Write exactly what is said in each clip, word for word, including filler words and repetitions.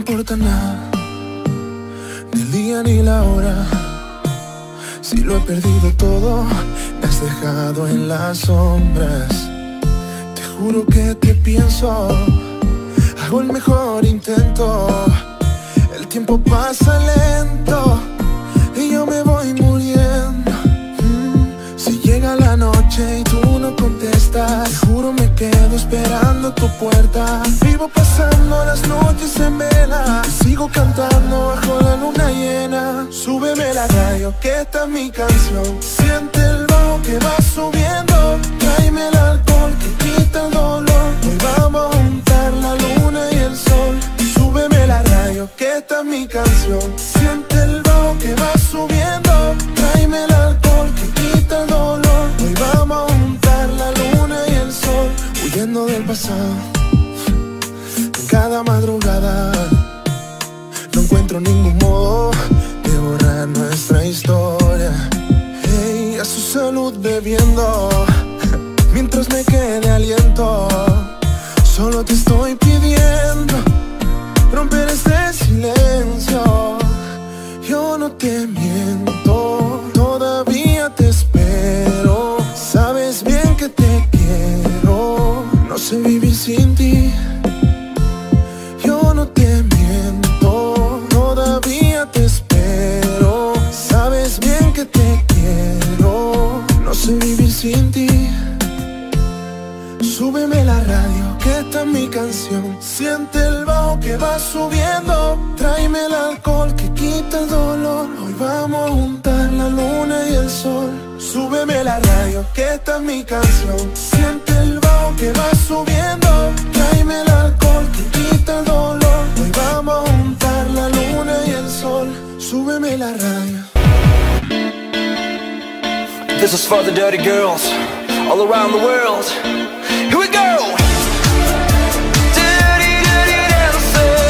importa nada, ni el día ni la hora. Si lo he perdido todo, me has dejado en las sombras. Te juro que te pienso, hago el mejor intento. El tiempo pasa lento y yo me voy muriendo. mm. Si llega la noche y tú no contestas, te juro me quedo esperando tu puerta. Vivo pasando las noches en vela, te sigo cantando bajo la luna llena. Súbeme la radio que esta es mi canción. Siente el bajo que va subiendo, tráeme el alcohol que quita el dolor. Hoy vamos a juntar la luna y el sol. Súbeme la radio que esta es mi canción. Siente el bajo que va subiendo, tráeme el alcohol que quita el dolor. Hoy vamos a juntar la luna y el sol. Huyendo del pasado, en cada madrugada no encuentro ningún modo de borrar nuestra historia. Hey, a su salud bebiendo, mientras me quede aliento. Solo te estoy pidiendo romper este silencio. Yo no te miento, todavía te espero. Sabes bien que te quiero, no sé vivir sin ti. Yo no te miento, todavía te espero. Sabes bien que te quiero, no sé vivir sin ti. Súbeme la radio que esta es mi canción. Siente el bajo que va subiendo, tráeme el alcohol que quita el dolor. Hoy vamos a juntar la luna y el sol. Súbeme la radio que esta es mi canción. Siente el bajo que va subiendo, tráeme el alcohol que quita el dolor. Hoy vamos a juntar la luna y el sol. Súbeme la radio. This is for the dirty girls all around the world. Here we go! Dirty, dirty dancer.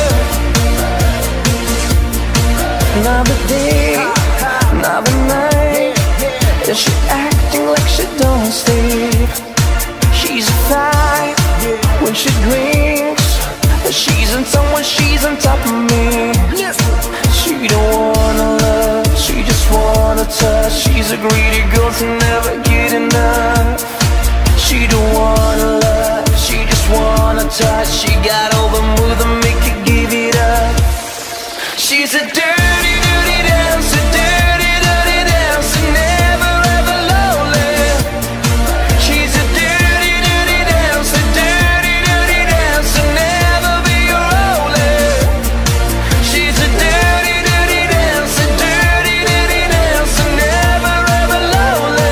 Another day, another night, and she acting like she don't sleep. She's fine when she drinks, she's in someone, she's on top of me. She don't wanna love, she just wanna touch. She's a greedy girl to never get enough. She don't wanna love, she just wanna touch. She got all the moves that make you give it up. She's a dirty, dirty dancer, dirty, dirty dancer, never ever lonely. She's a dirty, dirty dancer, dirty, dirty dancer, never be lonely. She's a dirty, dirty dancer, dirty, dirty dancer, never ever lonely.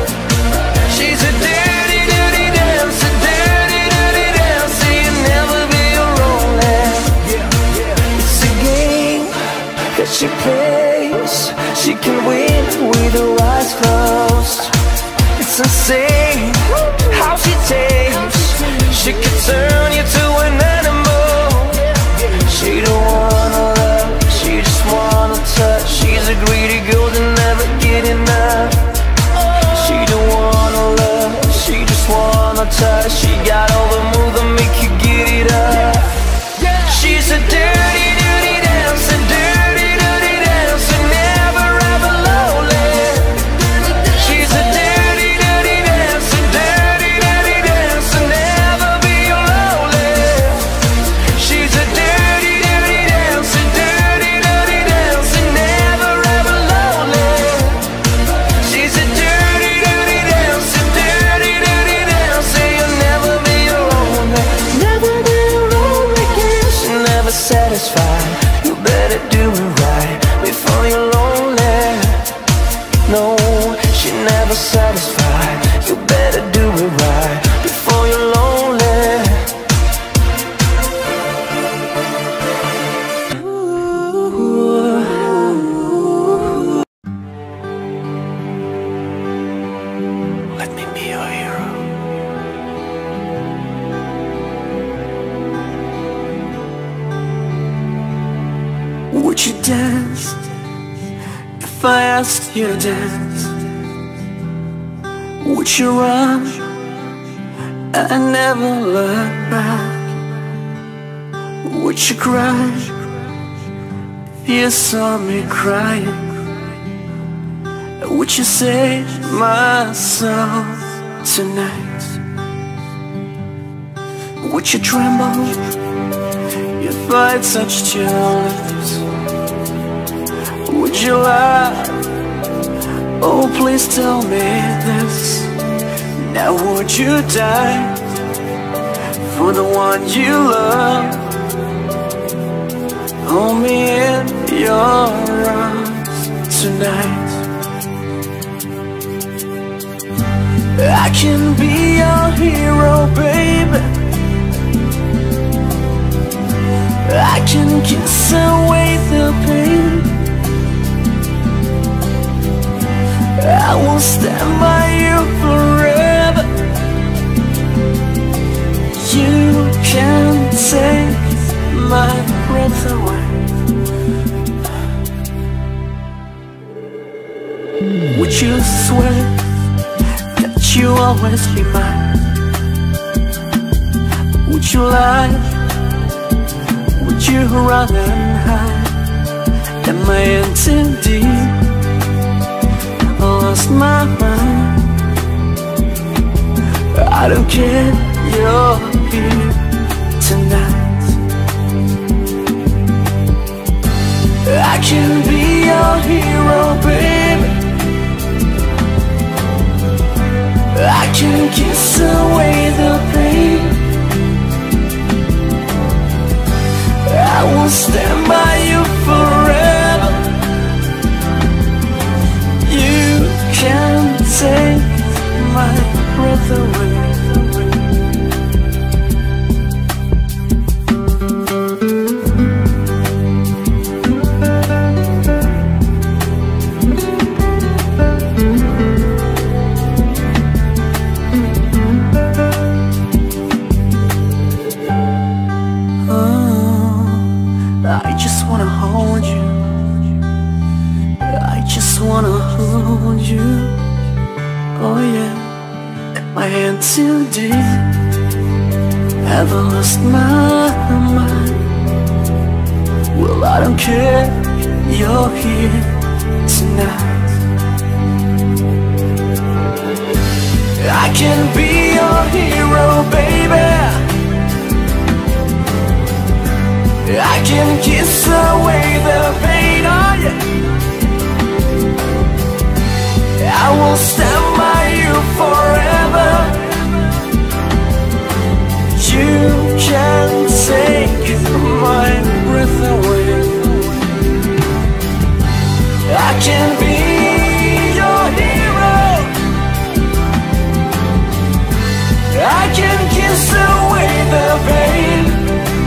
She's a dirty, dirty dancer, dirty, dirty dancer, you never be lonely. It's a game that she plays, she can win with her eyes closed. It's insane how she takes, she can turn you to an animal. She don't wanna love, she just wanna touch. She's a greedy girl to never get enough. She don't wanna love, she just wanna touch. She got all the moves that make you get it up. She's a dirty, dirty dancer, dirty, dirty dancer, never ever lonely. She's a dirty, dirty dancer, dirty, dirty dancer, never be lonely. She's a dirty, dirty dancer, dirty, dirty dancer, never ever lonely. She's a dirty, dirty dancer, dirty, dirty dancer, you'll never be lonely. Never be lonely again. She never satisfied, you better do it right before you're lonely. No, she never satisfied, you better do it right before you're lonely. Let me be your hero. Would you dance if I asked you to dance? Would you run and never look back? Would you cry you saw me crying, would you save my soul tonight? Would you tremble if I touched your lips? Would you lie? Oh, please tell me this. Now would you die for the one you love? Hold me in your arms tonight. I can be your hero, baby. I can kiss away the pain. I will stand by you forever. You can take my breath away. Would you swear that you always be mine? Would you lie? Would you run and hide? Am I in too deep? I lost my mind. I don't care, you're here tonight. I can be your hero, baby. I can kiss away the pain. I will stand by you forever. You can take my breath away. I just wanna hold you. I just wanna hold you. Oh yeah, my hand too deep. Have I lost my mind? Well, I don't care, you're here tonight. I can be your hero, baby. I can kiss away the pain, oh yeah. I will stand by you forever. You can take my breath away. I can be your hero. I can kiss away the pain.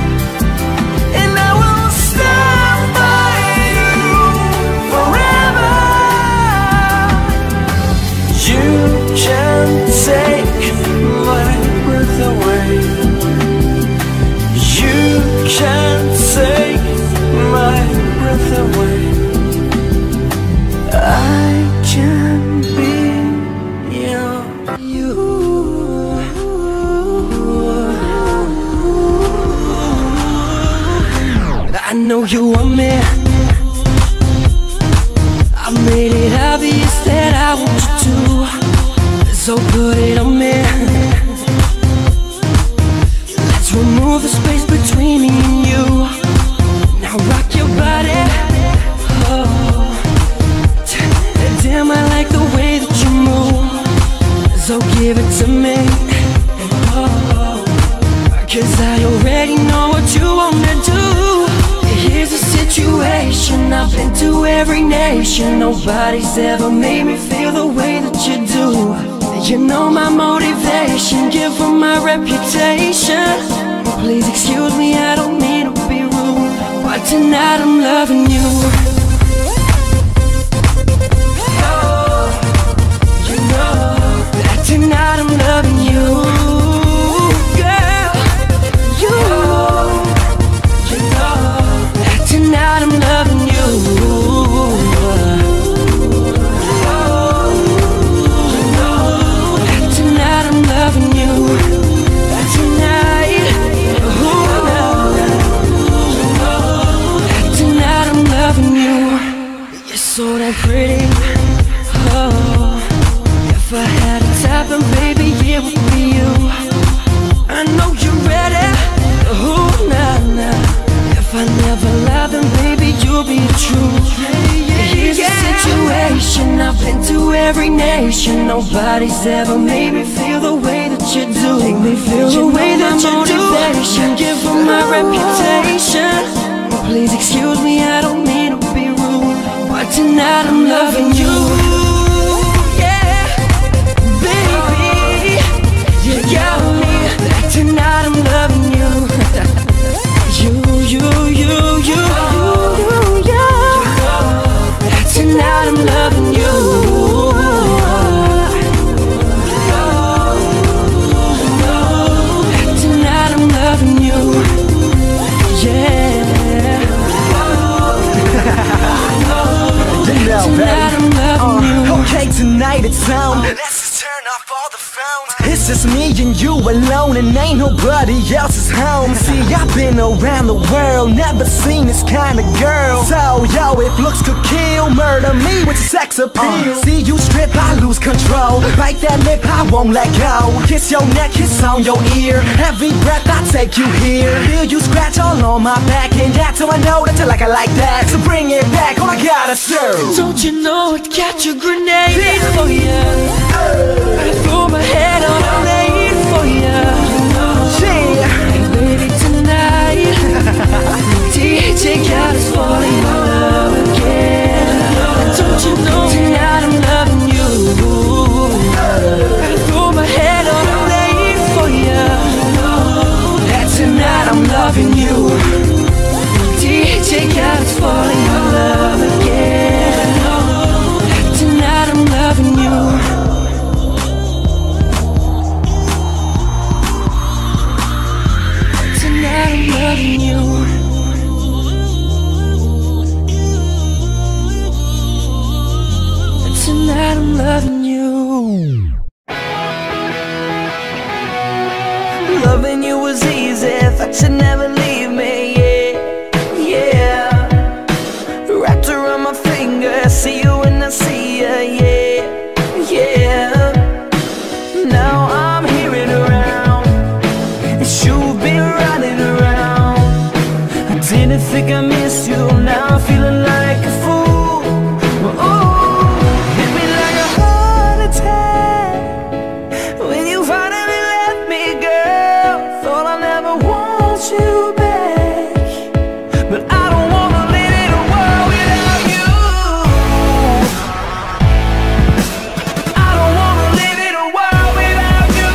Take my breath away. You can take my breath away. I can be your you. I know you want me. I made it obvious that I want you to. So put it on me. Let's remove the space between me and you. Now rock your body. Oh, damn, I like the way that you move. So give it to me. Oh, cause I already know what you wanna do. Here's the situation. I've been to every nation. Nobody's ever made me feel the way that you do. You know my motivation, give her my reputation. Please excuse me, I don't mean to be rude, but tonight I'm loving you. Oh, you know that tonight I'm loving you, girl. You, you know that tonight I'm loving you. Tonight I'm Nobody's ever made me feel the way that you do. Make me feel the way that you do. Motivation, give her my reputation. Please excuse me, I don't mean to be rude, but tonight I'm loving you. Yeah, baby, you got me. Tonight I'm loving you. You, you, you, you, you, you. Tonight I'm loving you. Tonight I'm loving you. Yeah. Tonight I'm loving you. Okay, tonight it's on. Let's just turn off all the phones. It's just me and you alone, and ain't nobody else's home. See, I've been around the world, never seen this kind of girl. So, yo, if looks could kill, murder me with sex appeal. uh, See you strip, I lose control. Bite that lip, I won't let go. Kiss your neck, kiss on your ear. Every breath I take you here. Feel you scratch all on my back, and that's how I know that you like it like that. So bring it back, all I gotta serve. Don't you know I'd catch a grenade for ya? I'd throw my head on a raid for ya. Yeah. And baby, tonight D J got us falling in love again. Don't you know tonight I'm loving you? I'd throw my head on a raid for ya. And tonight I'm loving you. D J got us falling in love again. Tonight I'm loving you. Tonight I'm loving you. Tonight I'm loving you. Loving you was easy, thought you'd never leave me, yeah, yeah. Wrapped around my finger, see you when I see ya, yeah, yeah. Now I'm hearing around, and you've been running around. I didn't think I missed you, now I'm feeling like a fool. Oh, hit me like a heart attack when you finally left me, girl. Thought I never want you back, but I don't wanna live in a world without you. I don't wanna live in a world without you.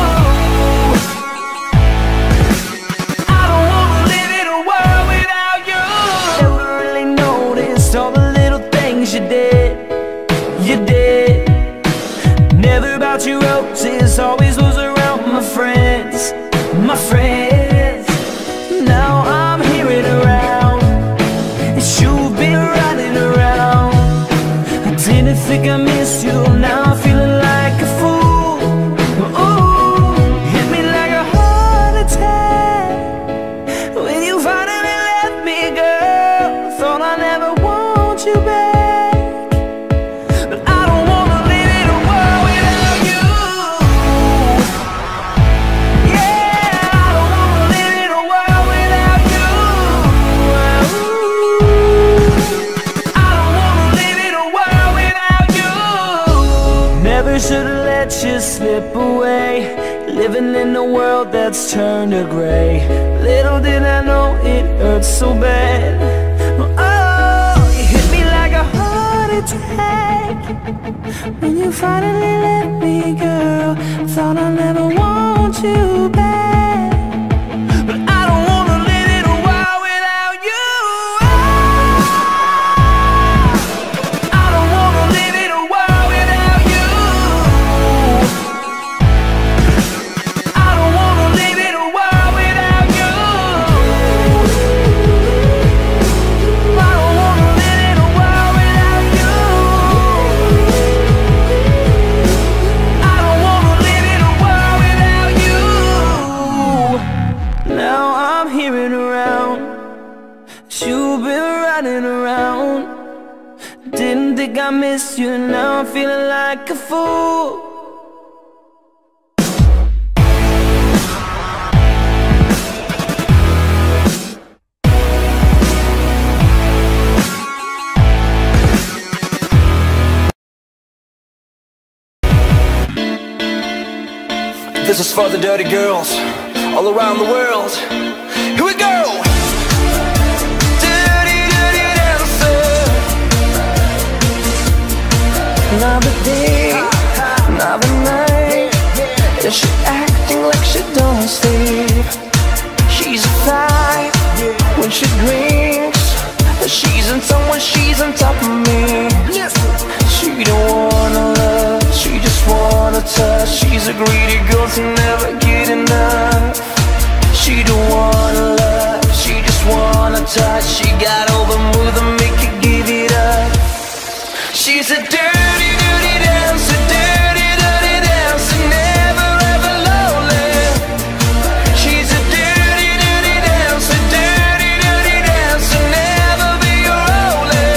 I don't wanna live in a world without you. Never really noticed all the little things you did, you did. Never bought you roses, always was around my friends, my friends. Now I'm hearing around, and you've been running around. I didn't think I missed you, now I'm feeling like a fool. Ooh, hit me like a heart attack when you finally left me, girl. Thought I never want you back, but I don't wanna live in a world without you. Yeah, I don't wanna live in a world without you. I don't wanna live in a world without you. Never should've let you slip away, living in a world that's turned to gray. Little did I know it hurt so bad. Oh, you hit me like a heart attack when you finally let me, girl. Thought I never want you back, but I don't wanna live in a world without you. I don't wanna live in a world without you. I don't wanna live in a world without you. I don't wanna live in a world without you. I don't wanna live in a world without you. Now I'm hearing around, you've been running around. Didn't think I missed you, now I'm feeling like a fool. This is for the dirty girls all around the world. Here we go! Dirty, dirty dancer. Another day, another night. Is she acting like she don't sleep? She's a five when she drinks. She's in someone, she's on top of me. She don't wanna love, she just wanna touch. She's a greedy girl to never get enough. She don't wanna love, she just wanna touch. She got all the moves that make you give it up. She's a dirty, dirty dancer, dirty, dirty dancer, never ever lonely. She's a dirty, dirty dancer, dirty, dirty dancer, never be your only.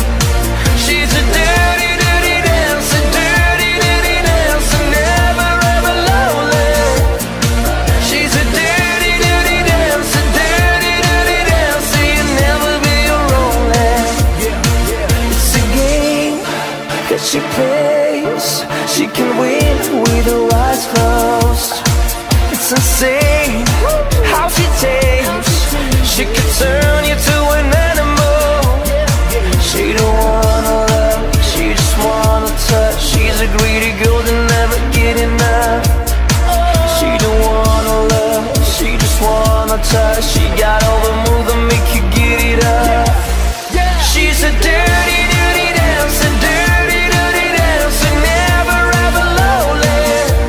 She's a dirty, dirty dancer, dirty, dirty dancer, never ever lonely. She's a dirty, dirty dancer, dirty, dirty dancer, you'll never be your only. It's a game that she plays. She can win with her eyes closed. It's insane how she takes. She can turn you to an animal. She don't wanna love, she just wanna touch. She's a greedy girl that never get enough. She don't wanna love, she just wanna touch. She got all the moves that make you get it up. She's a dirty, dirty dancer, dirty, dirty dancer, never ever lonely.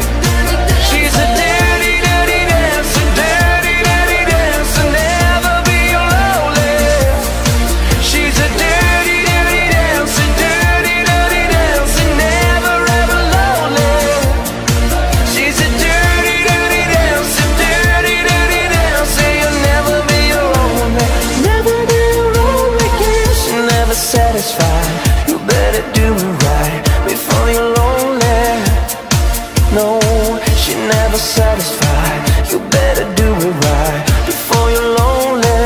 She's a dirty, dirty dancer, dirty, dirty dancer, never be your only. She's a dirty, dirty dancer, dirty, dirty dancer, never ever lonely. She's a dirty, dirty dancer, dirty, dirty dancer, you'll never be your only. Never be your only again. She never satisfied. You better do it right before you're lonely. No, she never satisfied. You better do it right before you're lonely.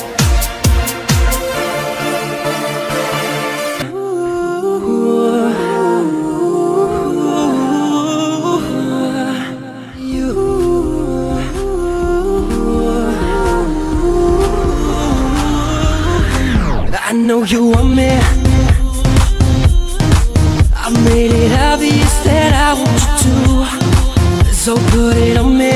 I know you want me. I made it obvious that I want you to, so put it on me.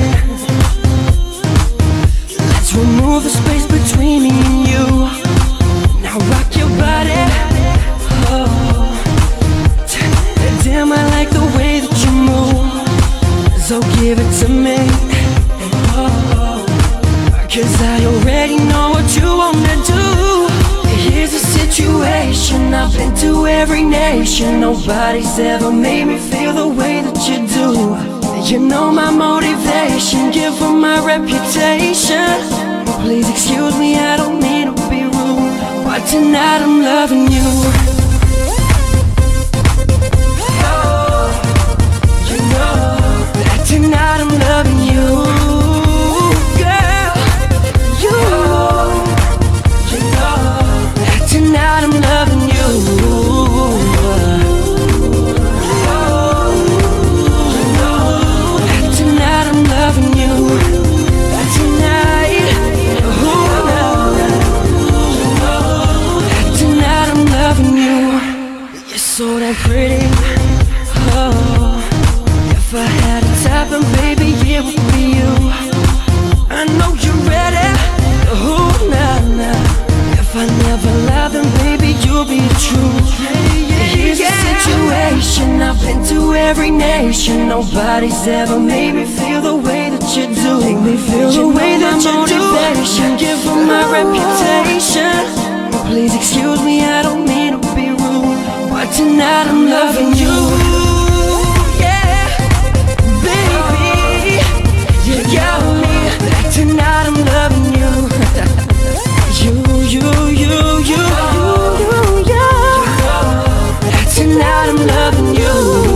Let's remove the space between me and you. Now rock your body. Oh, damn, I like the way that you move, so give it to me. Oh, cause I already know what you wanna do. Here's the situation, I've been to every nation. Nobody's ever made me feel the way that you do. You know my motivation, give her my reputation. Please excuse me, I don't mean to be rude, but tonight I'm loving you. Oh, you know that tonight I'm loving you. Girl, you, you know tonight I'm loving you. Oh, you know tonight I'm loving you. Tonight, oh, no. Tonight I'm loving you. You're so damn pretty. Oh, if I had a type, then baby it would be you. I know you're ready. Oh, nah, nah. If I never lie, then baby you'll be the truth. Here's the situation, I've been to every nation. Nobody's ever made me feel the way that you do. Make me feel the way that you do. Give her my reputation. Please excuse me, I don't mean to be rude, but tonight I'm loving you. Yeah, baby, you got me. Tonight I'm loving you. You, you, you, you, you, you, you. Tonight I'm loving you.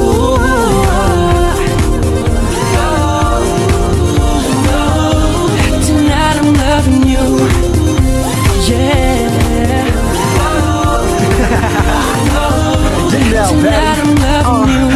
Tonight I'm loving you. Yeah. Tonight I'm loving you.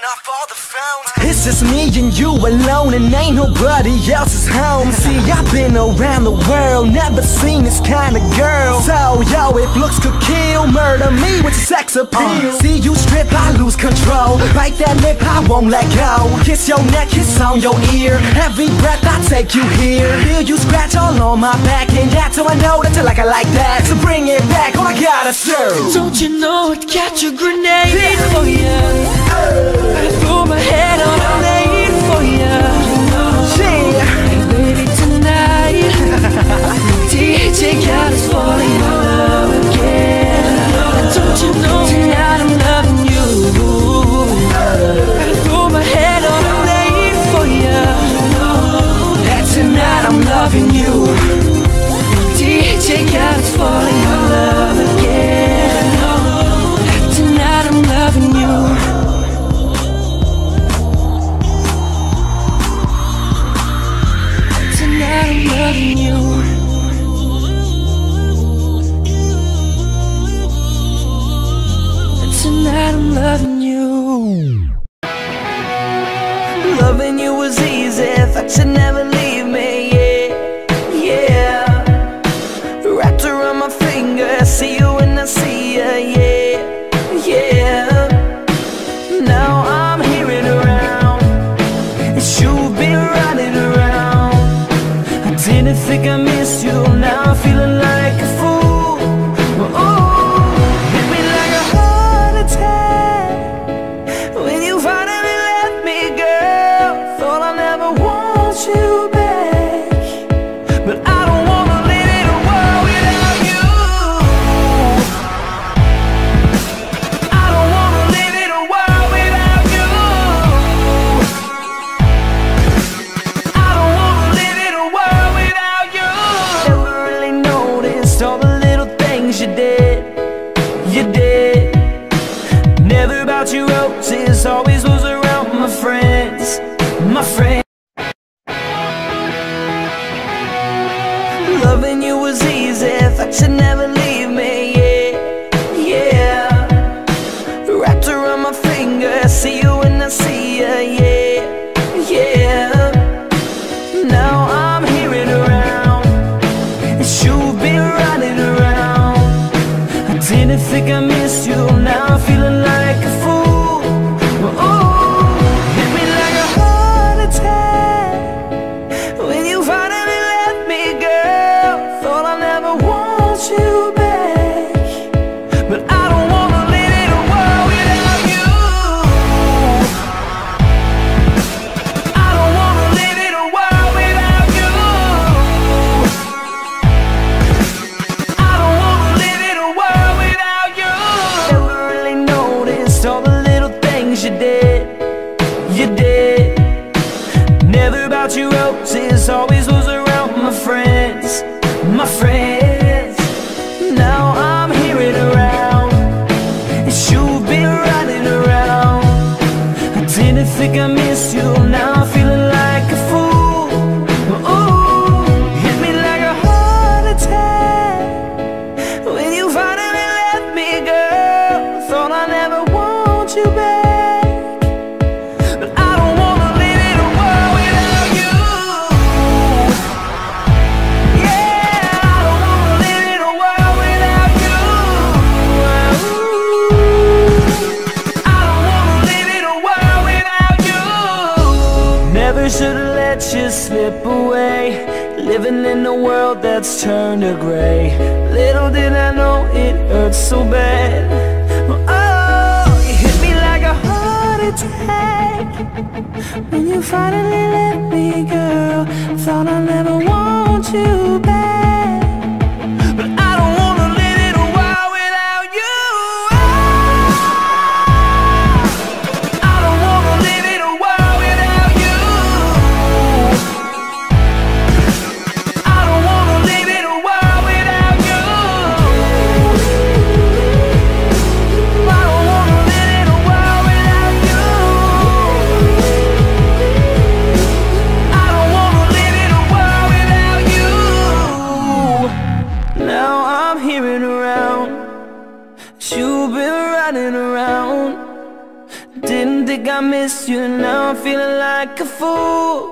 off all the phones. It's just me and you alone, and ain't nobody else's home. See, I've been around the world, never seen this kind of girl. So, yo, if looks could kill, murder me with your sex appeal. uh, See you strip, I lose control. Bite that lip, I won't let go. Kiss your neck, kiss on your ear. Every breath I take you here. Feel you scratch all on my back, and that's how I know that you like it like that. So bring it back, all I gotta serve. Don't you know I'd catch a grenade for ya? I throw my head on a blade for ya. Yeah. And baby, tonight D J got us falling in love again. Don't you know tonight I'm loving you? I throw my head on a blade for ya. And tonight I'm loving you. D J got us falling in love again. Tonight I'm loving you. Tonight I'm loving you. Tonight I'm loving you. Loving you was easy, thought you'd never leave me, yeah, yeah. Wrapped around my finger, see you when I see ya, yeah, yeah. Now I'm hearing around, it's you've been running around. I didn't think I missed you, now I'm feeling like a fool. Oh, hit me like a heart attack when you finally left me, girl. Thought I never want you back, but I don't wanna live in a world without you. I don't wanna live in a world without you. I don't wanna live in a world without you. Never really noticed all the little things you did, you did. Never about your roses, always was around my friends, my friends. Loving you was easy, thought you'd never leave me, yeah, yeah. Wrapped around my finger, see you when I see ya, yeah, yeah. Now I'm hearing around, it's you've been running around. I didn't think I missed you, now I'm feeling like a fool. Oh, hit me like a heart attack when you finally left me, girl. Thought I never want you back, but I don't wanna live in a world without you. I don't wanna live in a world without you. I don't wanna live in a world without you. Never really noticed all the little things you did, you did. Never about your roses, always was around my friends, my friends. Now I'm hearing around, it's you've been running around. I didn't think I missed you, now I'm feeling like a fool. Oh, hit me like a heart attack when you finally left me, girl. Thought I never want you back, but I don't wanna live in a world without you. Yeah, I don't wanna live in a world without you. I don't wanna live in a world without you. Never should've let you slip away, living in a world that's turned to gray. Little did I know it hurts so bad. Oh, you hit me like a heart attack when you finally let me, girl. Thought I never want you back, but I don't wanna live in a world without you. I don't wanna live in a world without you. I don't wanna live in a world without you. I don't wanna live in a world without you. I don't wanna live in a world without you. miss you, and now I'm feeling like a fool.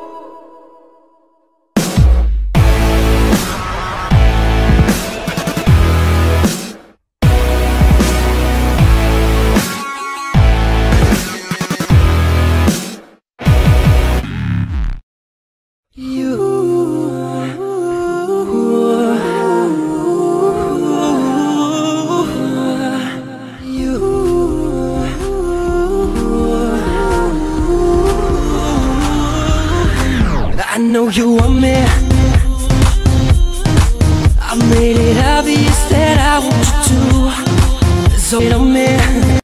I know you want me. I made it obvious that I want you to. So wait on me.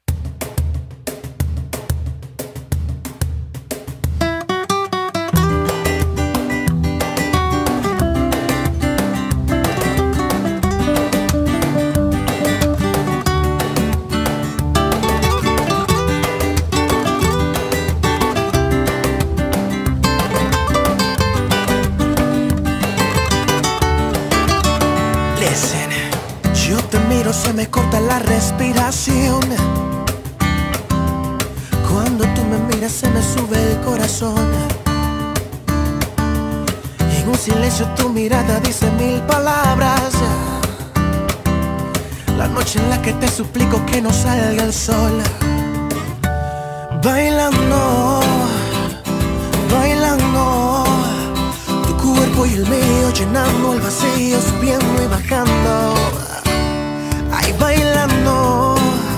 Yo te miro, se me corta la respiración. Cuando tú me miras se me sube el corazón. En un silencio tu mirada dice mil palabras. La noche en la que te suplico que no salga el sol. Bailando, bailando, tu cuerpo y el mío llenando el vacío, subiendo y bajando. Ay, bailando,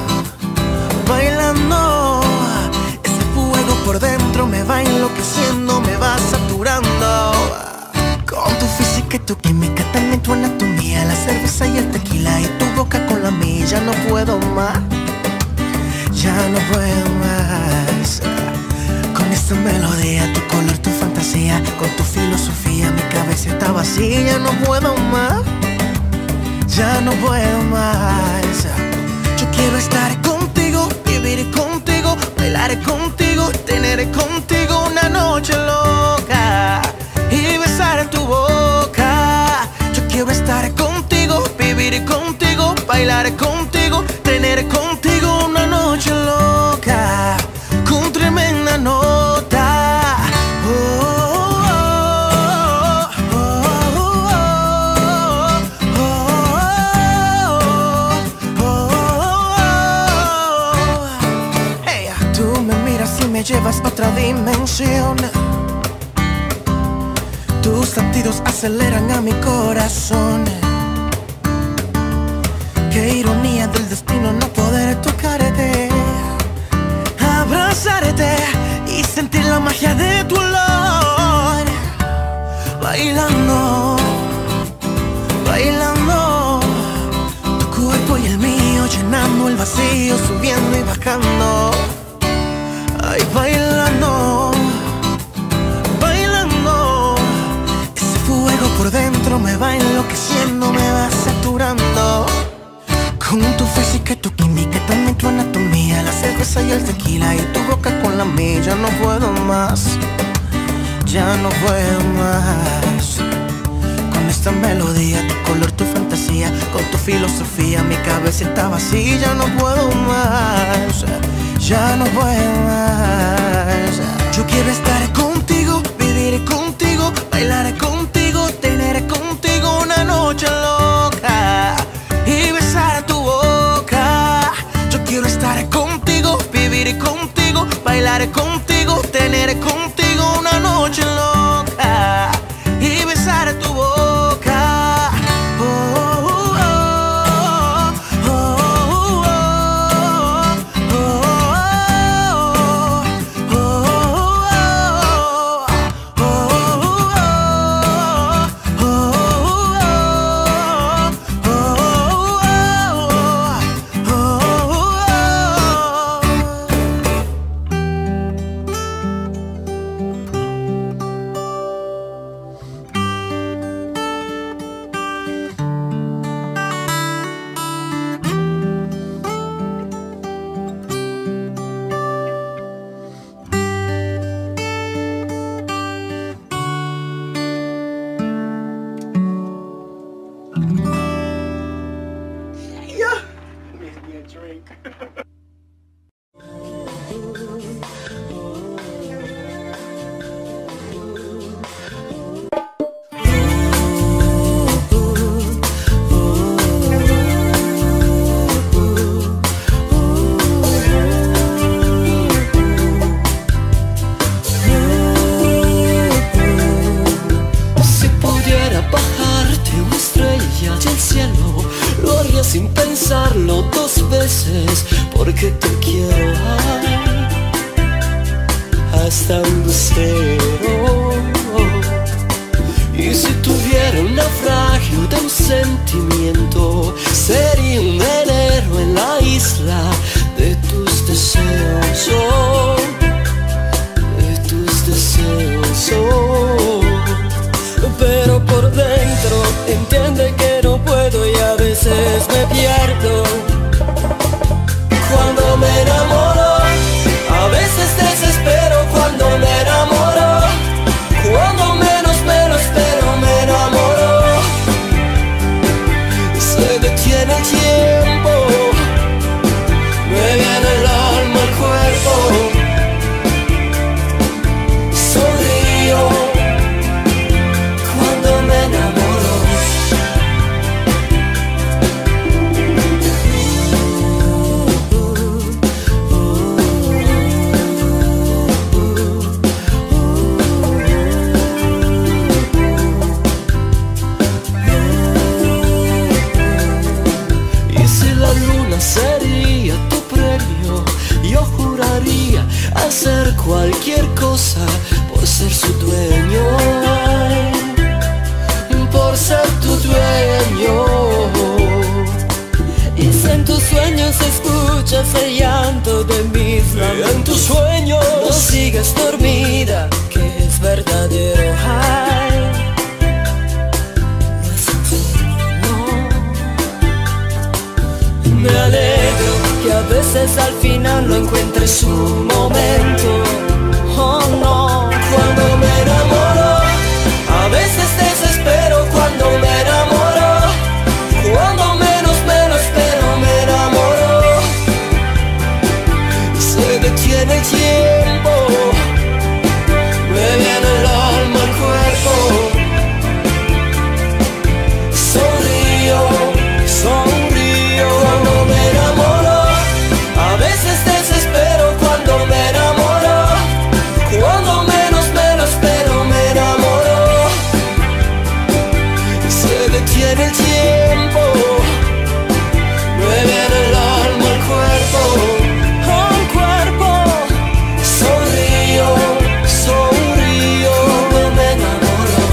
bailando, ese fuego por dentro me va enloqueciendo, me va saturando. Con tu física y tu química, también tu anatomía, la cerveza y el tequila y tu boca con la mía. Ya no puedo más, ya no puedo más. Con esta melodía, tu color, tu fantasía, con tu filosofía, mi cabeza está vacía. Ya no puedo más, ya no puedo más. Yo quiero estar contigo, vivir contigo, bailar contigo, tener contigo una noche loca y besar tu boca. Yo quiero estar contigo, vivir contigo, bailar contigo, tener contigo una noche loca con tremenda nota. Oh, me llevas a otra dimensión. Tus latidos aceleran a mi corazón. Qué ironía del destino no poder tocarte, abrazarte y sentir la magia de tu olor. Bailando, bailando, tu cuerpo y el mío llenando el vacío, subiendo y bajando. Ay, bailando, bailando, ese fuego por dentro me va enloqueciendo, me va saturando. Con tu física y tu química, también tu anatomía, la cerveza y el tequila y tu boca con la mía. Ya no puedo más, ya no puedo más. Con esta melodía, tu color, tu fantasía, con tu filosofía, mi cabeza está vacía. Ya no puedo más, ya no puedo más. Yo quiero estar contigo, vivir contigo, bailar contigo, tener contigo una noche loca y besar tu boca. Yo quiero estar contigo, vivir contigo, bailar contigo, tener contigo una noche loca y besar tu boca. empezando cero. Y si tuviera un naufragio de un sentimiento, sería un velero en la isla de tus deseos, oh, de tus deseos, oh. Pero por dentro entiende que no puedo y a veces me pierdo. Cuando me enamoro, a veces desespero. Cuando me enamoro, cuando menos me lo espero, me enamoro. Se detiene el tiempo, me viene el alma al cuerpo. Sonrío cuando me enamoro. Sería tu premio, yo juraría hacer cualquier cosa por ser su dueño, por ser tu dueño. Y si en tus sueños escuchas el llanto de mis labios, en tus sueños no sigas dormida, que es verdadero. Ay, me alegro que a veces al final no encuentre su momento. Oh no, cuando me enamoro, a veces desespero. Cuando me enamoro, cuando menos me lo espero, me enamoro. Se detiene el tiempo, me viene el alma al cuerpo. Sonrío, sonrío. Cuando me enamoro, a veces desespero. Cuando me enamoro, cuando menos me lo espero, me enamoro. Se detiene el tiempo, me viene el alma al cuerpo, al cuerpo. Sonrío, sonrío. Cuando me enamoro.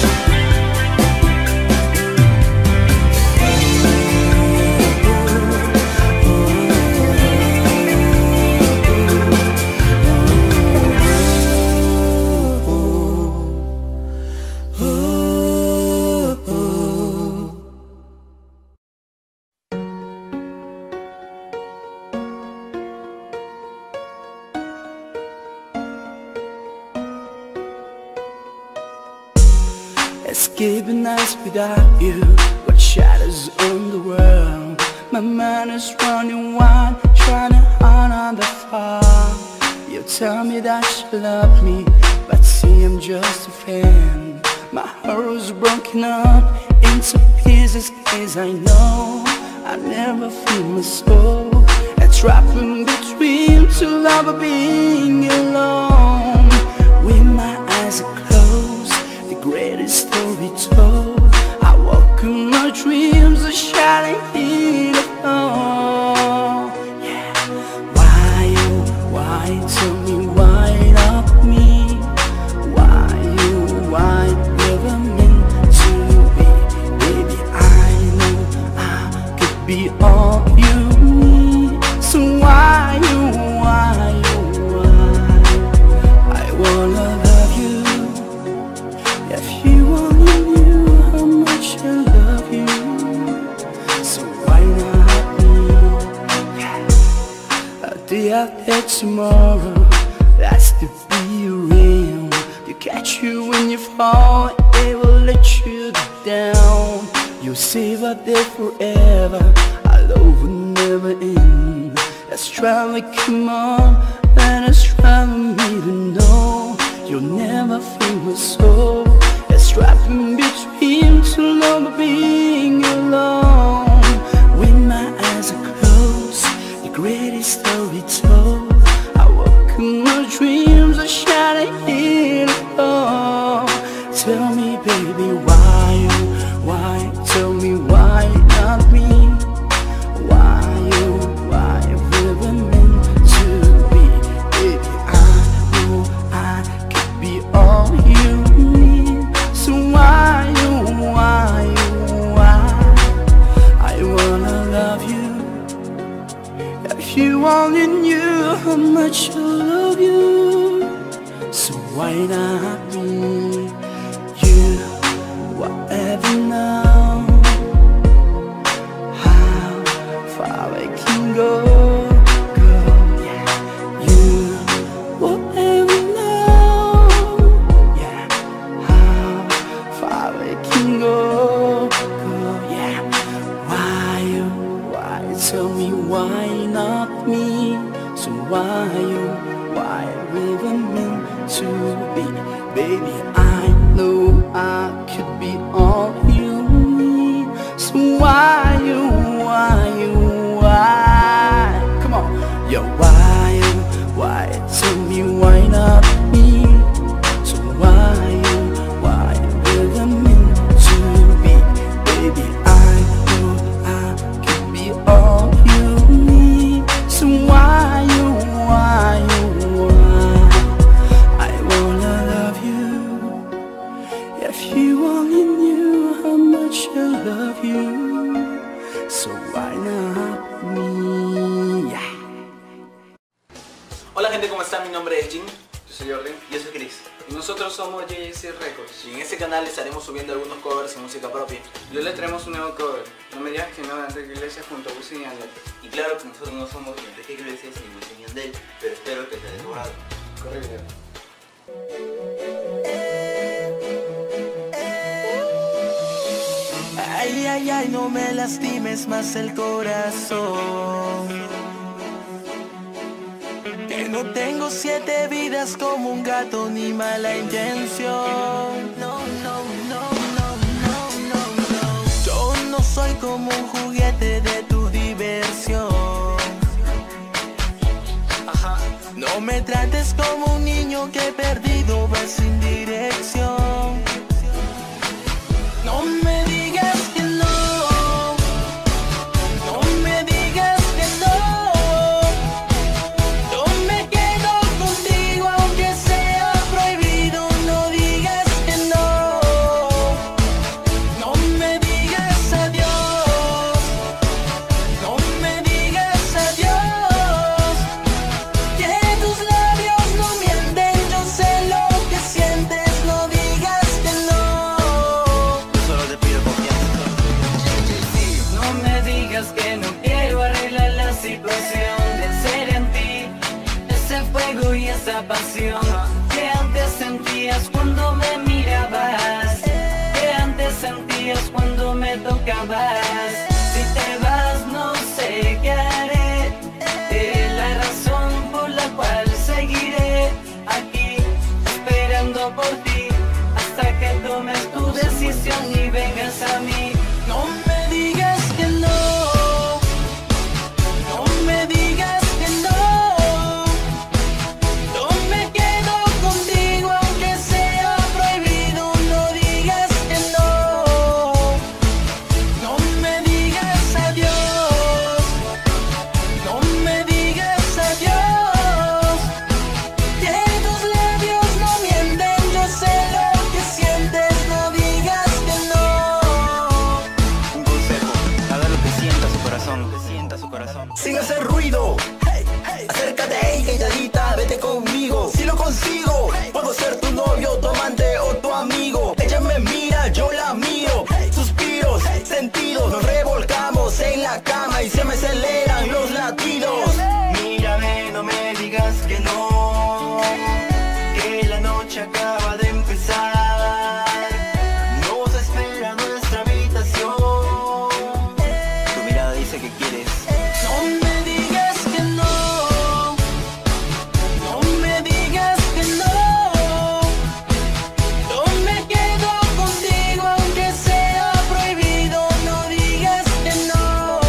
Escaping nights without you, what shadows on the world. My mind is running wild, trying to hide under fire. You tell me that you love me, but see I'm just a fan. My heart was broken up into pieces, cause I know I never feel my soul. A trap in between two lovers being alone. With my eyes are closed, the greatest story told. I woke in my dreams, a shining in the fall. Yeah. Why you, why, tell me why not me? Why you, why never meant to be? Baby, I know I could be all you need. So why you, why you, why? I wanna love you. If you only knew how much I love you, so why not me? Yeah. A day after tomorrow, that's to be real. To catch you when you fall, it will let you down. You save up there forever, our love will never end. Let's travel, come on, let us travel, me to know you'll never feel my soul. Let's trapped in between two lovers being alone. With my eyes are closed, the greatest story told. I woke in my dreams, are shining in the fall. Tell me, baby, why you, why? Tell me why not me? Why you, why we were meant to be? Baby, I why not me? You, whatever now, how far I can go, go, yeah. You, whatever now, yeah, how far I can go, go, yeah. Why you, why, tell me why not me? So why you, why we were meant to be? Baby, I know I could be all you need. So why you, why you, why? Come on, yo, why you, why? Tell me why not me? So why you, why we were meant to be? Baby, I know I could be all you need. So why you, why you, why? I wanna love you. If you only knew how much I love you. So why not me? Yeah. Hola gente, ¿cómo están? Mi nombre es Jim. Yo soy Jordan. Y yo soy Chris. Y nosotros somos J J C Records. Y en este canal estaremos subiendo algunos covers de música propia. Y hoy le traemos un nuevo cover. No me digas que no, de Enrique Iglesias junto a Wisin y Yandel. Y claro que nosotros no somos ni Enrique Iglesias ni Wisin y Yandel, pero espero que te haya gustado. Corre video. Ay, ay, ay, no me lastimes más el corazón. Que no tengo siete vidas como un gato ni mala intención. No, no, no, no, no, no, no. Yo no soy como un juguete de tu diversión. Ajá. No me trates como un niño que perdido va sin dirección. No me digas que no, no me digas que no. Yo me quedo contigo aunque sea prohibido. No digas que no, no me digas adiós, no me digas adiós. Que tus labios no mienten, yo sé lo que sientes. No digas que no. No me digas que no quiero arreglar la situación. Vencer en ti ese fuego y esa pasión que antes sentías cuando me mirabas, que antes sentías cuando me tocabas. Si te vas no sé qué haré, es la razón por la cual seguiré aquí esperando por ti hasta que tomes tu decisión y vengas a mí. No me digas que no, no me digas que no. Yo me quedo contigo aunque sea prohibido. No digas que no, no me digas adiós, no me digas adiós. Que tus labios no mienten, yo sé lo que sientes. No digas que no. Un consejo, haga lo que sienta su corazón, lo que sienta su corazón. Sin hacer ruido, hey, hey. Acércate, hey, calladita, vete conmigo. Si lo consigo, puedo ser tu novio, tu amante o tu amigo. Ella me mira, yo la miro, suspiros, sentidos. Nos revolcamos en la cama y se me aceleran los latidos. Mírame, no me digas que no, que la noche acaba de empezar. Nos espera nuestra habitación. Tu mirada dice que quieres. No me digas que no, no me digas que no. Yo me quedo contigo aunque sea prohibido. No digas que no,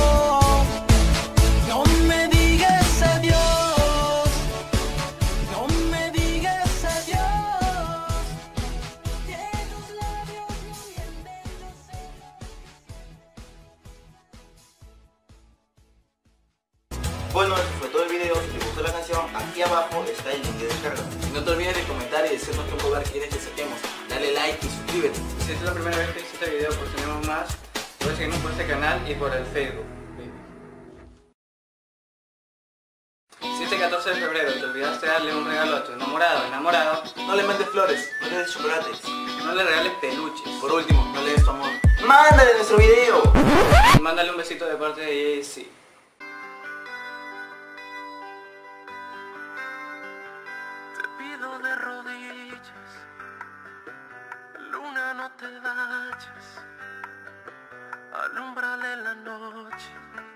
no me digas adiós, no me digas adiós. Que tus labios no mienten, yo sé. Bueno, eso fue todo el video. Si te gustó la canción, aquí abajo está el link de descarga. Y no te olvides de comentar y decirnos qué cover quieres que saquemos. Dale like y suscríbete. Y si esta es la primera vez que hice este video, pues tenemos más. Puedes seguirnos por este canal y por el Facebook. Si este catorce de febrero te olvidaste darle un regalo a tu enamorado o enamorado, no le mandes flores, no le des chocolates. No le regales peluches. Por último, no le des tu amor. ¡Mándale nuestro video! Mándale un besito de parte de Jessy. Te pido de rodillas, luna, no te vayas, alúmbrale la noche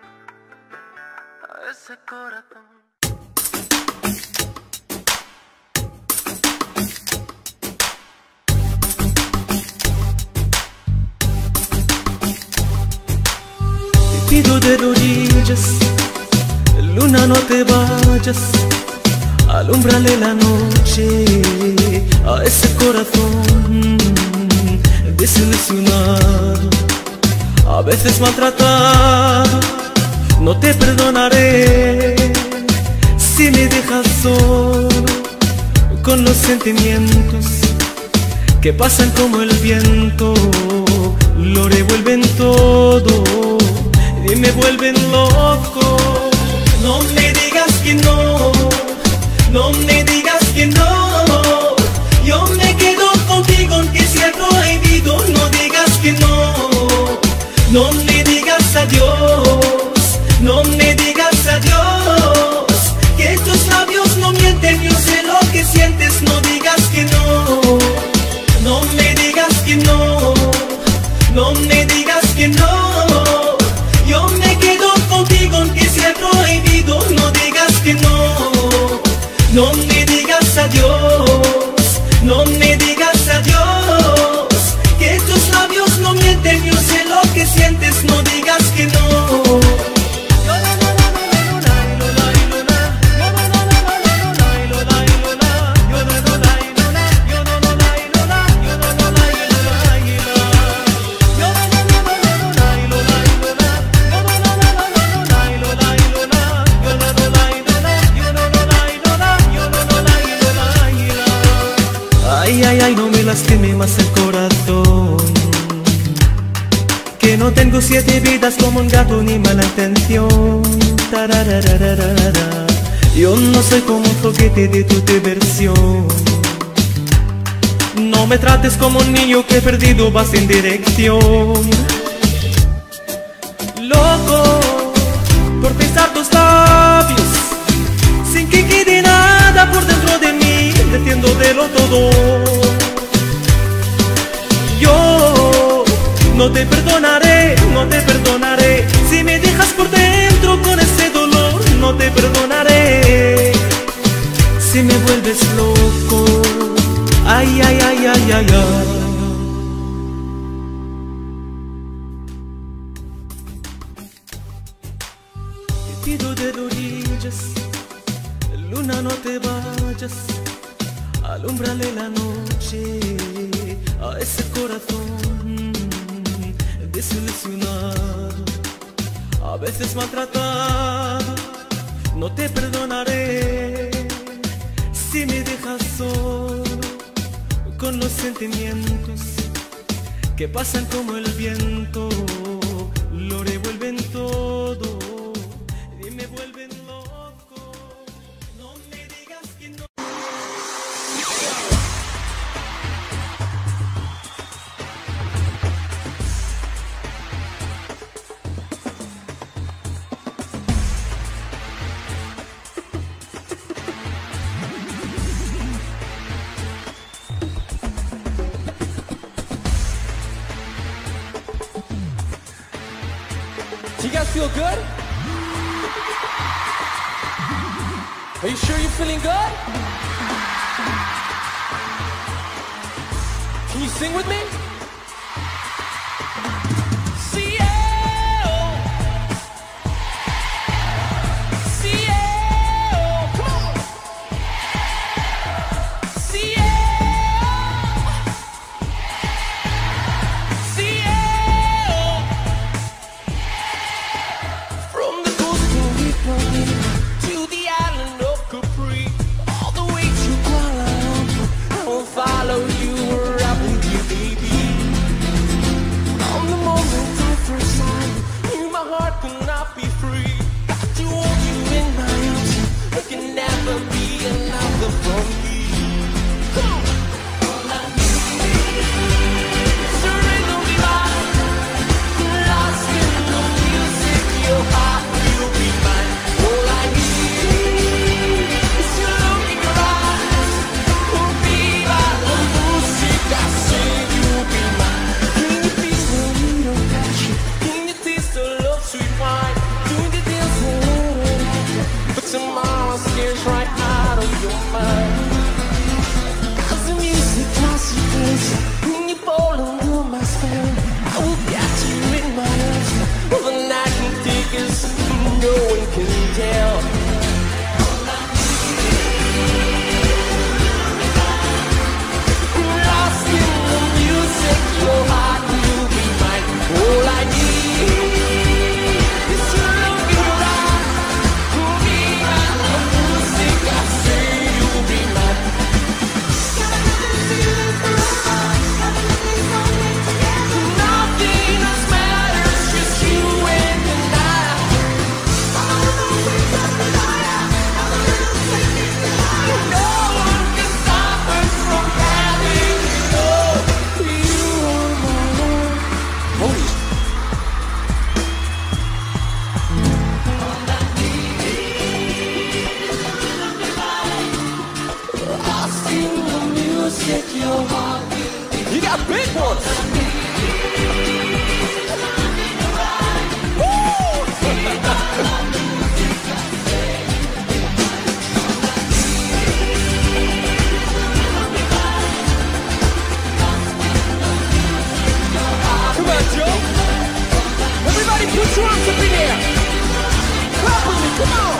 a ese corazón. Te pido de rodillas, luna, no te vayas, alúmbrale la noche a ese corazón desilusionado, a veces maltratado. No te perdonaré si me dejas solo con los sentimientos que pasan como el viento, lo revuelven todo y me vuelven loco. No me digas que no, no me digas que no, yo me quedo contigo aunque sea prohibido. No digas que no, no me digas adiós, no me digas adiós, que tus labios no mienten, yo sé lo que sientes. No digas que no, no me digas que no, no me digas que no, yo me quedo contigo aunque sea prohibido. No digas que no, no me digas adiós, no me digas adiós, que tus labios no mienten, yo sé lo que sientes. No digas que no. Ay, ay, ay, no me lastime más el corazón, que no tengo siete vidas como un gato ni mala intención. Tararararara. Yo no soy como un juguete de tu diversión. No me trates como un niño que perdido va sin dirección. Loco por besar tus labios sin que quede nada por dentro de mí, diciéndotelo todo. Yo no te perdonaré, no te perdonaré si me dejas por dentro con ese dolor. No te perdonaré si me vuelves loco. Ay, ay, ay, ay, ay, ay. Te pido de rodillas, luna, no te vayas, alúmbrale la noche a ese corazón desilusionado, a veces maltratado. No te perdonaré si me dejas solo con los sentimientos que pasan como el viento, lo revuelven todo y me vuelven loco. No me digas que no. Do you guys feel good? Are you sure you're feeling good? Can you sing with me? Follow you, rap with you, baby. You got big ones. Come on, Joe. Everybody put your arms up in the air. Clap with me, come on.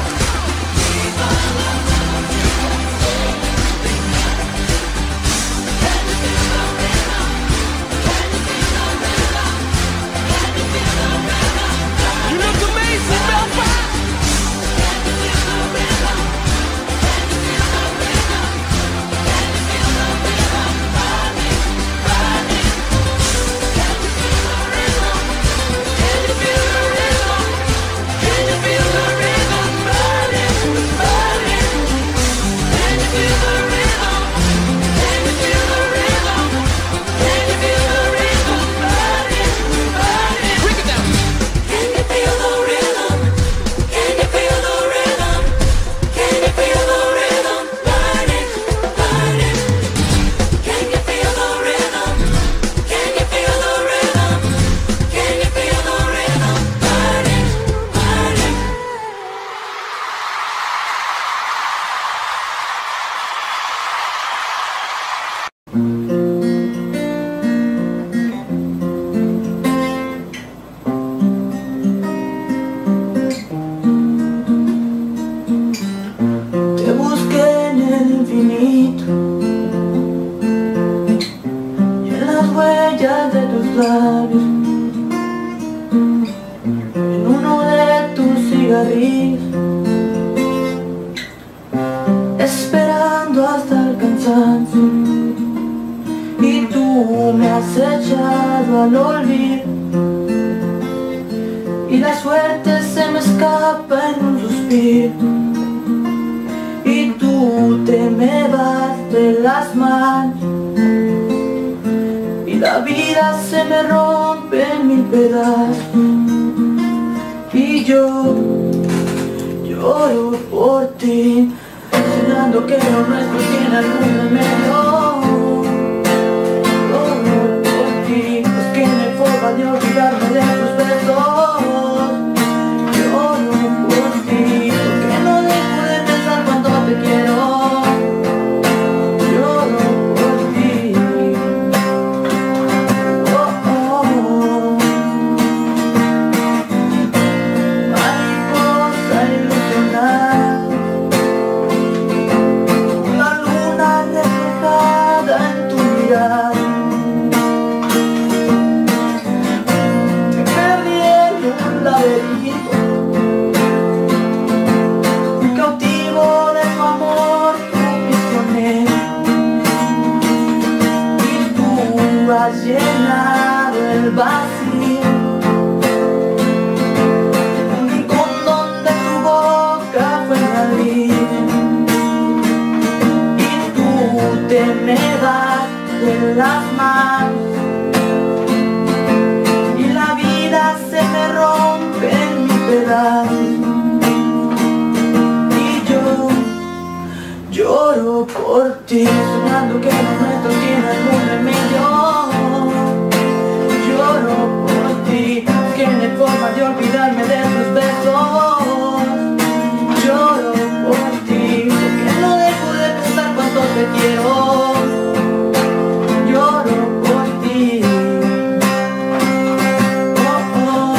You look amazing, Belfast. En uno de tus cigarrillos, esperando hasta el cansancio, y tú me has echado al olvido, y la suerte se me escapa en un suspiro, y tú te me vas de las manos, y la vida se me rompe en mil pedazos, y yo lloro por ti, pensando que lo nuestro tiene algún remedio. Lloro por ti, pues que no hay forma de olvidarme de tus besos. Lloro por ti, porque no dejo de pensar cuando te quiero. Has llenado el vacío, un rincón donde tu boca fue Madrid, y tú te me vas de las manos, y la vida se me rompe en mi pedazo, y yo lloro por ti, soñando que lo nuestro tiene algún remedio. Lloro por ti, que no hay forma de olvidarme de tus besos. Lloro por ti, porque no dejo de pensar cuánto te quiero. Lloro por ti. Oh, oh.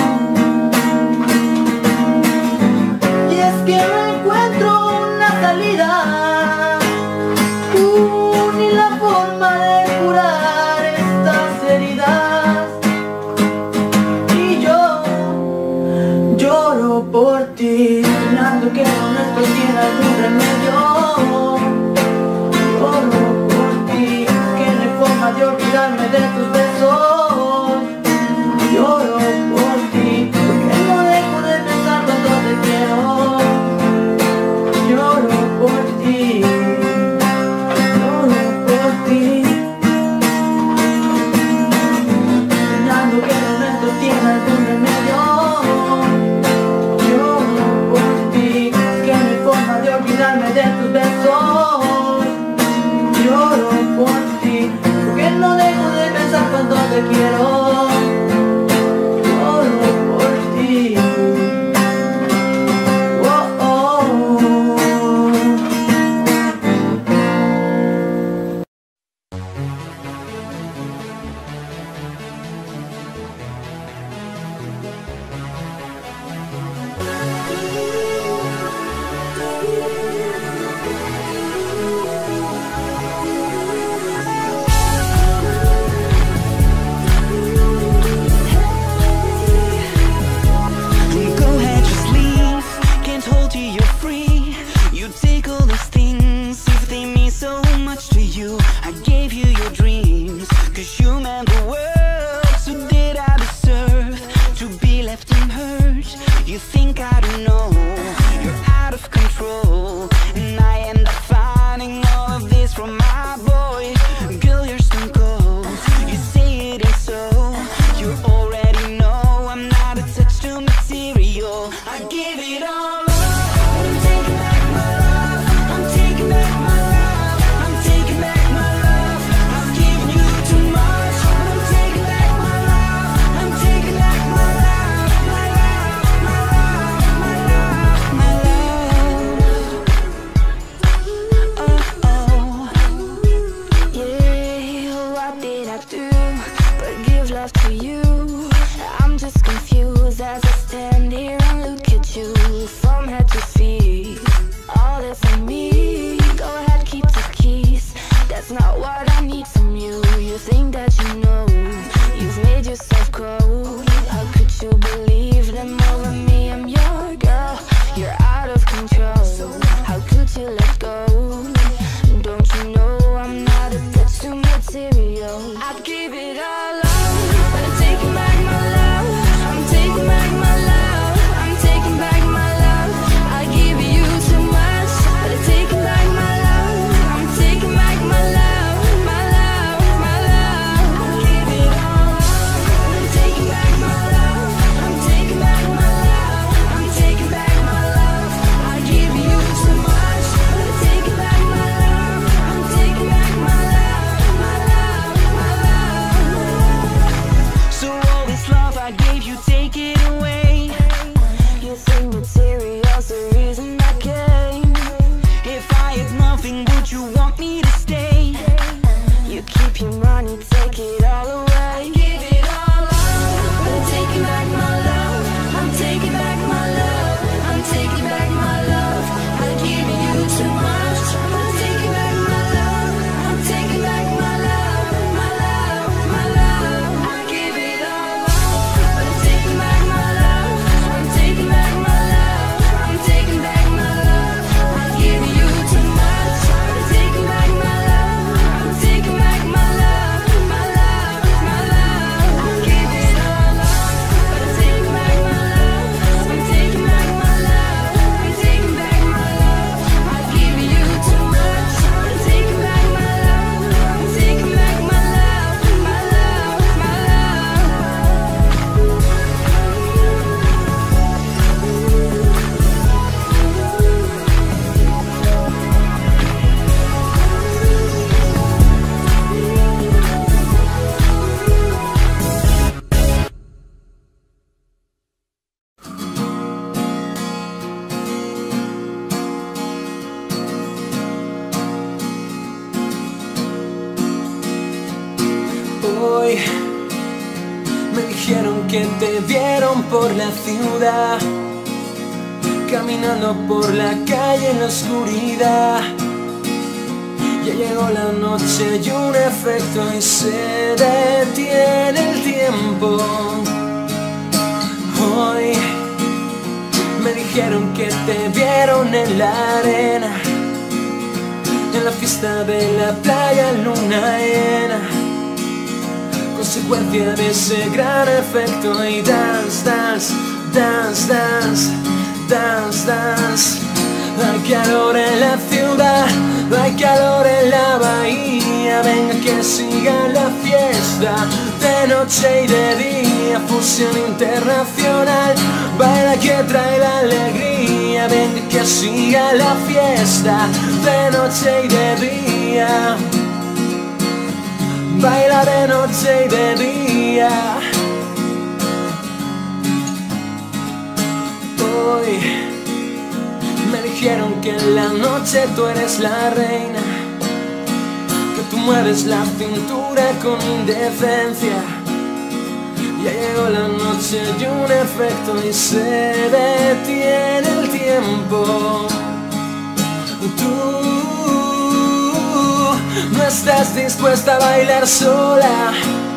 Y es que no encuentro una salida, uh, ni la forma de curar I gave you your dreams, cause you meant the world. So did I deserve to be left unhurt? You think I don't know, you're out of control, and I end up finding all of this from my boy. Girl, you're stone cold, you say it ain't so. You already know I'm not attached to material. I give it all up, I'm taking back my love, I'm taking back my love, I'm taking back my love. I've given you too much, but I'm taking back my love, I'm taking back my love, my love, my love, my love, my love. Oh, oh, yeah, what did I do but give love to you? I'm just confused as I stand here and look at you from head to feet. All that for me, go ahead, keep the keys. That's not what I need from you. You think that you know, you've made yourself cold. How could you believe them over me? I'm your girl, you're out of control. How could you let go? Don't you know I'm not attached to material? I'd give it all up, but I'm taking back my love, I'm taking back my love, I'm taking back my love. I give you too much, but I'm taking back my love, I'm taking back my love, my love, my love. I give it all up, I'm taking back my love, I'm taking back my love, I'm taking back my love. I give you too much, but I'm taking back my love, I'm taking back my love, my love, my love. So all this love I gave you, take it away. You think material's the reason I came? If I had nothing, would you want me to stay? You keep your money, take it all away. Give it all up, but I'm taking back my love, I'm taking back my love, I'm taking back my love. I'm giving you too much, but I'm taking back my love, I'm taking back my love, my love, my love. I give it all up, but I'm taking back my love, I'm taking back my love, I'm taking back my love. I'm giving you too much, but I'm taking back my love, I'm taking back my love, my love, my love. I give it all up, but I'm taking back my love, I'm taking back my love, I'm taking back my love. I give you too much, but I'm taking back my love, I'm taking back my love, my love, my Hoy me dijeron que te vieron por la ciudad, caminando por la calle en la oscuridad. Ya llegó la noche y un efecto y se detiene el tiempo. Hoy me dijeron que te vieron en la arena, en la fiesta de la playa, luna llena, consecuencia de ese gran efecto. Y dance, dance, dance, dance, dance, dance. Hay calor en la ciudad, hay calor en la bahía. Venga que siga la fiesta, de noche y de día. Fusión internacional, baila que trae la alegría. Venga que siga la fiesta, de noche y de día. Baila de noche y de día. Hoy me dijeron que en la noche tú eres la reina, que tú mueves la cintura con indecencia. Ya llegó la noche y un efecto y se detiene el tiempo. Tú no estás dispuesta a bailar sola,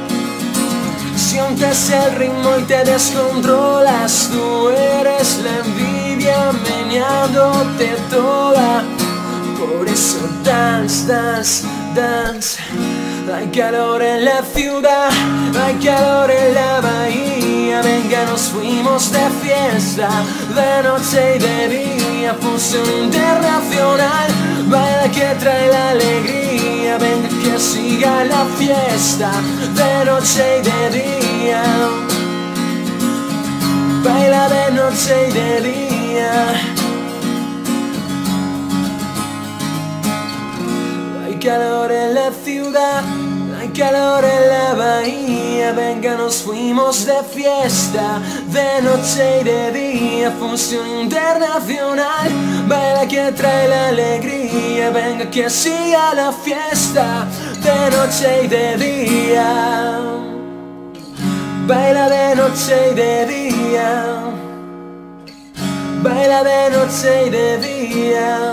sientes el ritmo y te descontrolas. Tú eres la envidia meneándote toda. Por eso dance, dance, dance. Hay calor en la ciudad, hay calor en la bahía. Venga, nos fuimos de fiesta, de noche y de día. Fusión internacional, baila que trae la alegría. Venga que siga la fiesta, de noche y de día. Baila de noche y de día. Hay calor en la ciudad, hay calor en la bahía. Venga, nos fuimos de fiesta, de noche y de día. Función internacional, baila que trae la alegría. Venga que siga la fiesta, de noche y de día. Baila de noche y de día. Baila de noche y de día.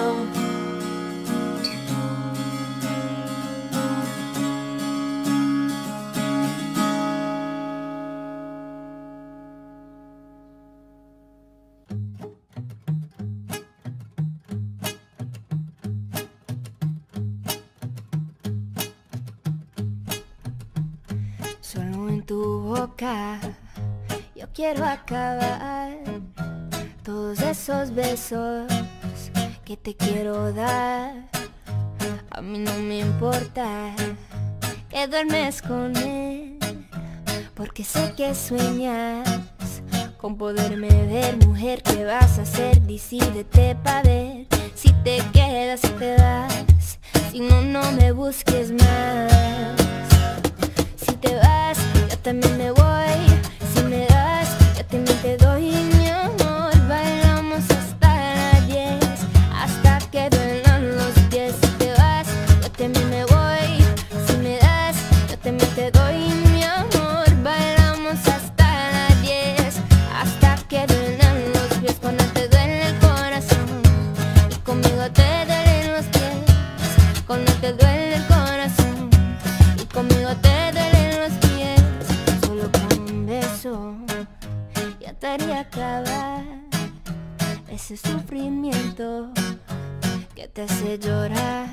Solo en tu boca yo quiero acabar todos esos besos que te quiero dar. A mí no me importa que duermes con él, porque sé que sueñas con poderme ver. Mujer, ¿qué vas a hacer? Decídete pa' ver si te quedas o te vas. Si no, no me busques más. Si te vas, yo también me voy. Si me das, yo también te doy, mi amor. Bailamos hasta las diez, hasta que duelan los pies. Si te vas, yo también me voy. Si me das, yo también te doy, mi amor. Bailamos hasta las diez, hasta que duelan los pies. Cuando te duele el corazón y conmigo te duelen los pies. Cuando te duele el corazón y conmigo te duelen los pies. Solo con un beso ya te haría acabar ese sufrimiento que te hace llorar.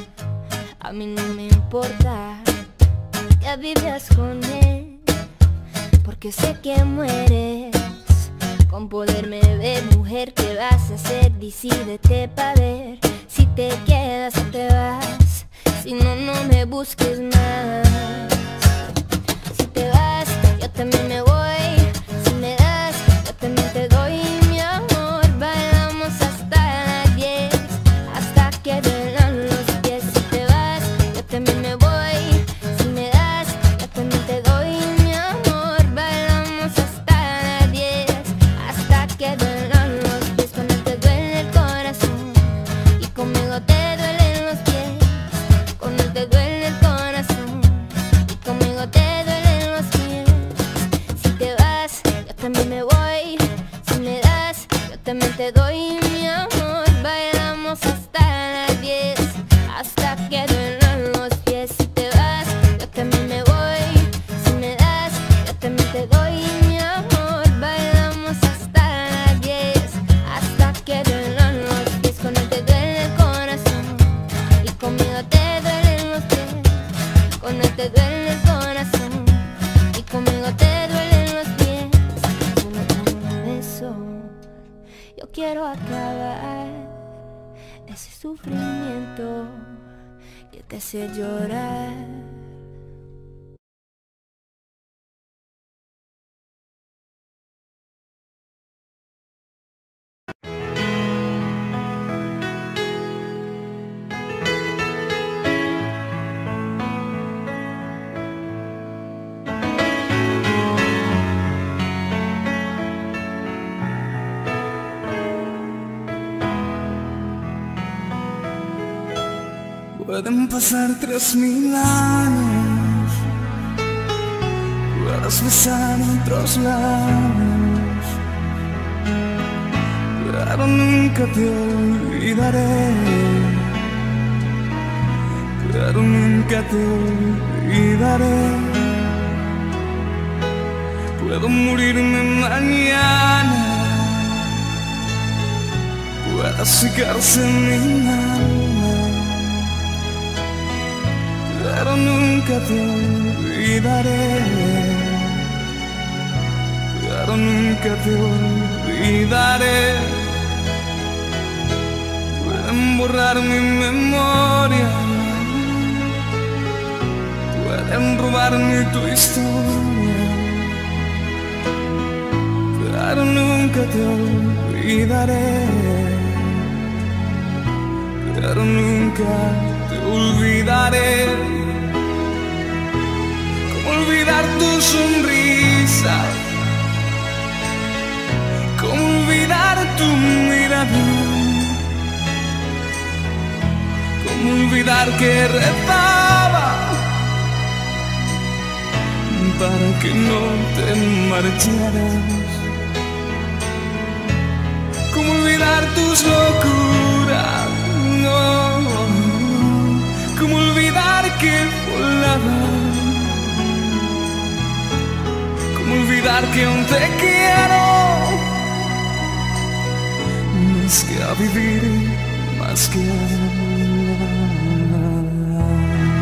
A mí no me importa que vivas con él, porque sé que mueres con poderme ver. Mujer, ¿qué vas a hacer? Decídete pa' ver si te quedas o te vas. Si no, no me busques más. Si te vas, yo también me voy. Si me das, yo también te doy, mi amor. Bailamos hasta las diez, hasta que duelan los pies. Si te vas, yo también me voy. Si me das, yo también te doy, mi amor. Bailamos hasta las diez, hasta que duelan los pies. Cuando te duele el corazón y conmigo te duelen los pies. Cuando te duele el corazón y conmigo te duelen los pies. Si te vas, yo también me voy. Si me das, yo también te doy, mi amor. Bailamos hasta las diez, hasta que duelan los pies. Si te vas, yo también me voy. Si me das, yo también te doy, mi amor. Bailamos hasta las diez, hasta que duelan los pies. Cuando te duele el corazón y conmigo te duelen los pies. Cuando te duele el corazón y conmigo te duelen los pies. Solo con un beso yo quiero acabar ese sufrimiento que te hace llorar. Pueden pasar tres mil años, puedes besar otros labios, pero nunca te olvidaré, pero nunca te olvidaré. Puedo morirme mañana, pueda secarse mi alma, pero nunca te olvidaré, pero nunca te olvidaré. Pueden borrar mi memoria, pueden robarme tu historia, pero nunca te olvidaré, pero nunca te olvidaré. ¿Cómo olvidar tu sonrisa? ¿Cómo olvidar tu mirada? ¿Cómo olvidar que rezaba para que no te marcharas? ¿Cómo olvidar tus locuras? No. ¿Cómo olvidar que volaba? ¿Cómo olvidar que aún te quiero? Más que a vivir, más que a amar.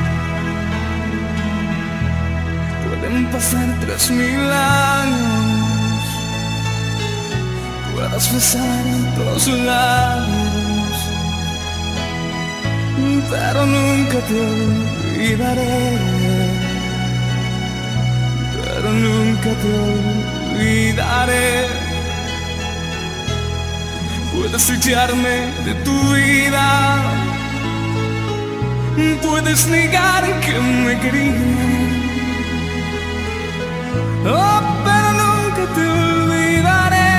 Pueden pasar tres mil años, puedas besar los labios, pero nunca te olvidaré, pero nunca te olvidaré. Puedes echarme de tu vida, puedes negar que me querías, oh, pero nunca te olvidaré.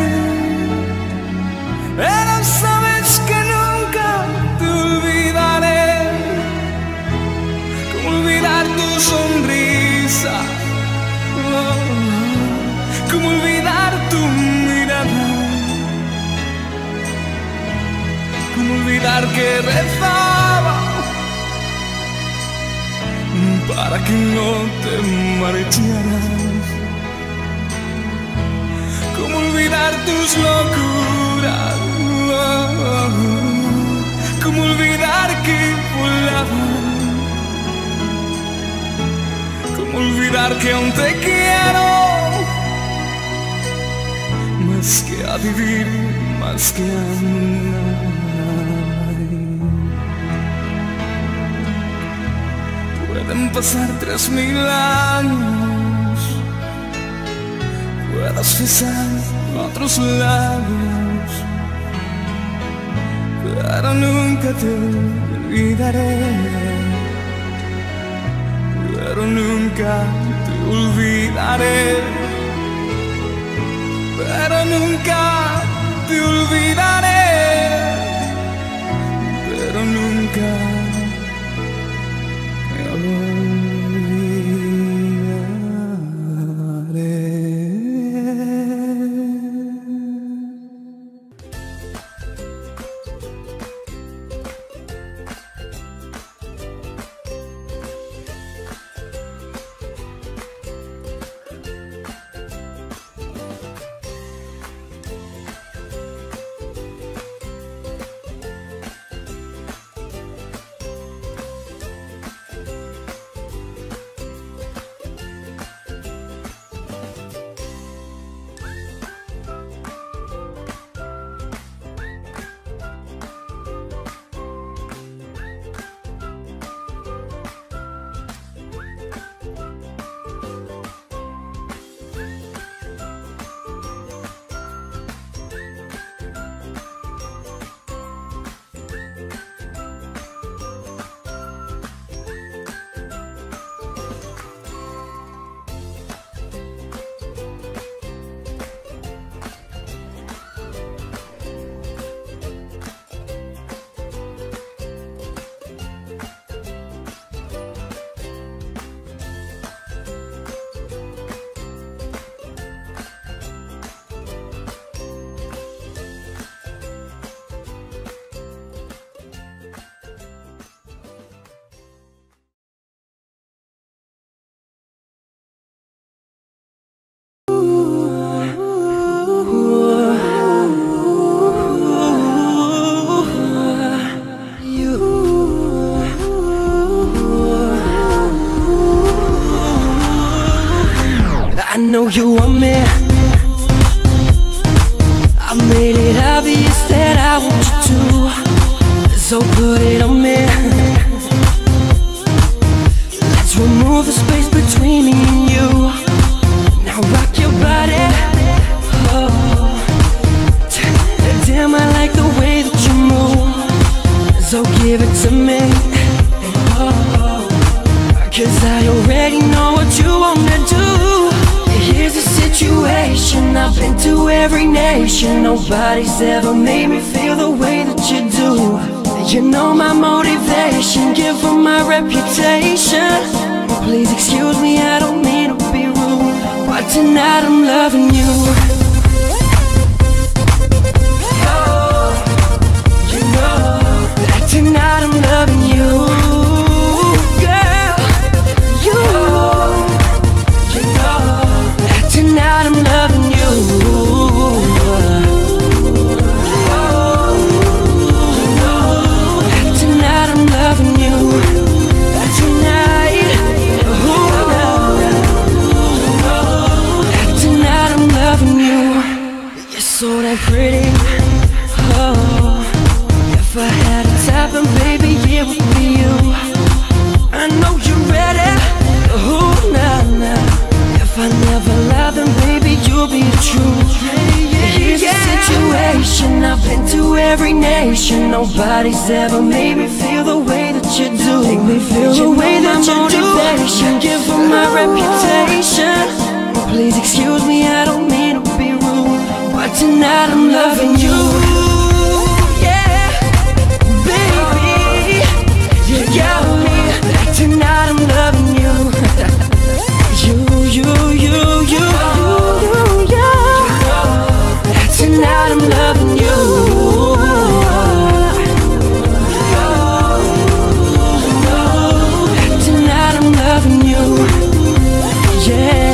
Pero sabes que nunca te olvidaré. ¿Cómo olvidar tu sonrisa? Oh, ¿cómo olvidar tu mirada? ¿Cómo olvidar que rezaba para que no te marcharas? ¿Cómo olvidar tus locuras? ¿Cómo olvidar que volaban? ¿Cómo olvidar que aún te quiero? Más que a vivir, más que a amar. Pueden pasar tres mil años, puedas besar otros labios, pero nunca te olvidaré, pero nunca te olvidaré, pero nunca te olvidaré, pero nunca me olvidaré. know you want me. I made it obvious that I want you to, so put it on me. Let's remove the space between me and you. Now rock your body. Oh, damn, I like the way that you move, so give it to me. Oh, cause I already know what you wanna do. Here's the situation, I've been to every nation. Nobody's ever made me feel the way that you do. You know my motivation, give them my reputation. Please excuse me, I don't mean to be rude, but tonight I'm loving you. Oh, you know that tonight I'm loving you. Girl, you, you know that tonight I'm loving you. So damn pretty, oh, if I had a type, then baby, it would be you. I know you're ready, oh, nah, nah. If I never lie, then baby, you'll be the truth. Here's the situation, I've been to every nation. Nobody's ever made me feel the way that you do. Make me feel the way that you do. Give them my reputation. Please excuse me, I don't mean to be rude, but tonight I'm loving you. Yeah, baby, you got me. Tonight I'm loving you. You, you, you, you, you, you. Tonight I'm loving you. Tonight I'm loving you. Yeah.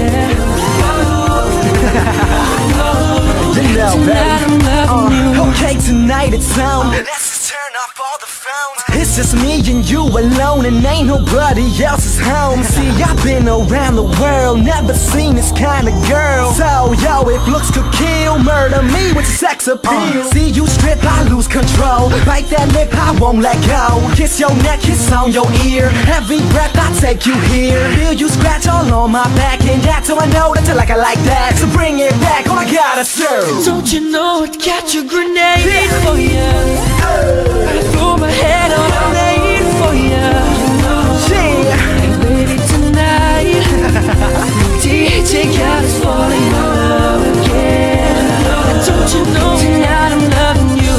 Tonight I'm loving you. uh, Okay, tonight it's on. Let's just turn off all the phones. It's just me and you alone, and ain't nobody else's home. See, I've been around the world, never seen this kind of girl. So, yo, if looks could kill, murder me with sex appeal. uh, See you strip, I lose control. Bite that lip, I won't let go. Kiss your neck, kiss on your ear. Every breath I take you here. Feel you scratch all on my back, and that's how I know that you like I like that. So bring it back, all I gotta serve. Don't you know I'd catch a grenade for ya? I'd throw my head on a blade for ya. Yeah. And baby tonight D J got us falling in love again. Don't you know tonight I'm loving you?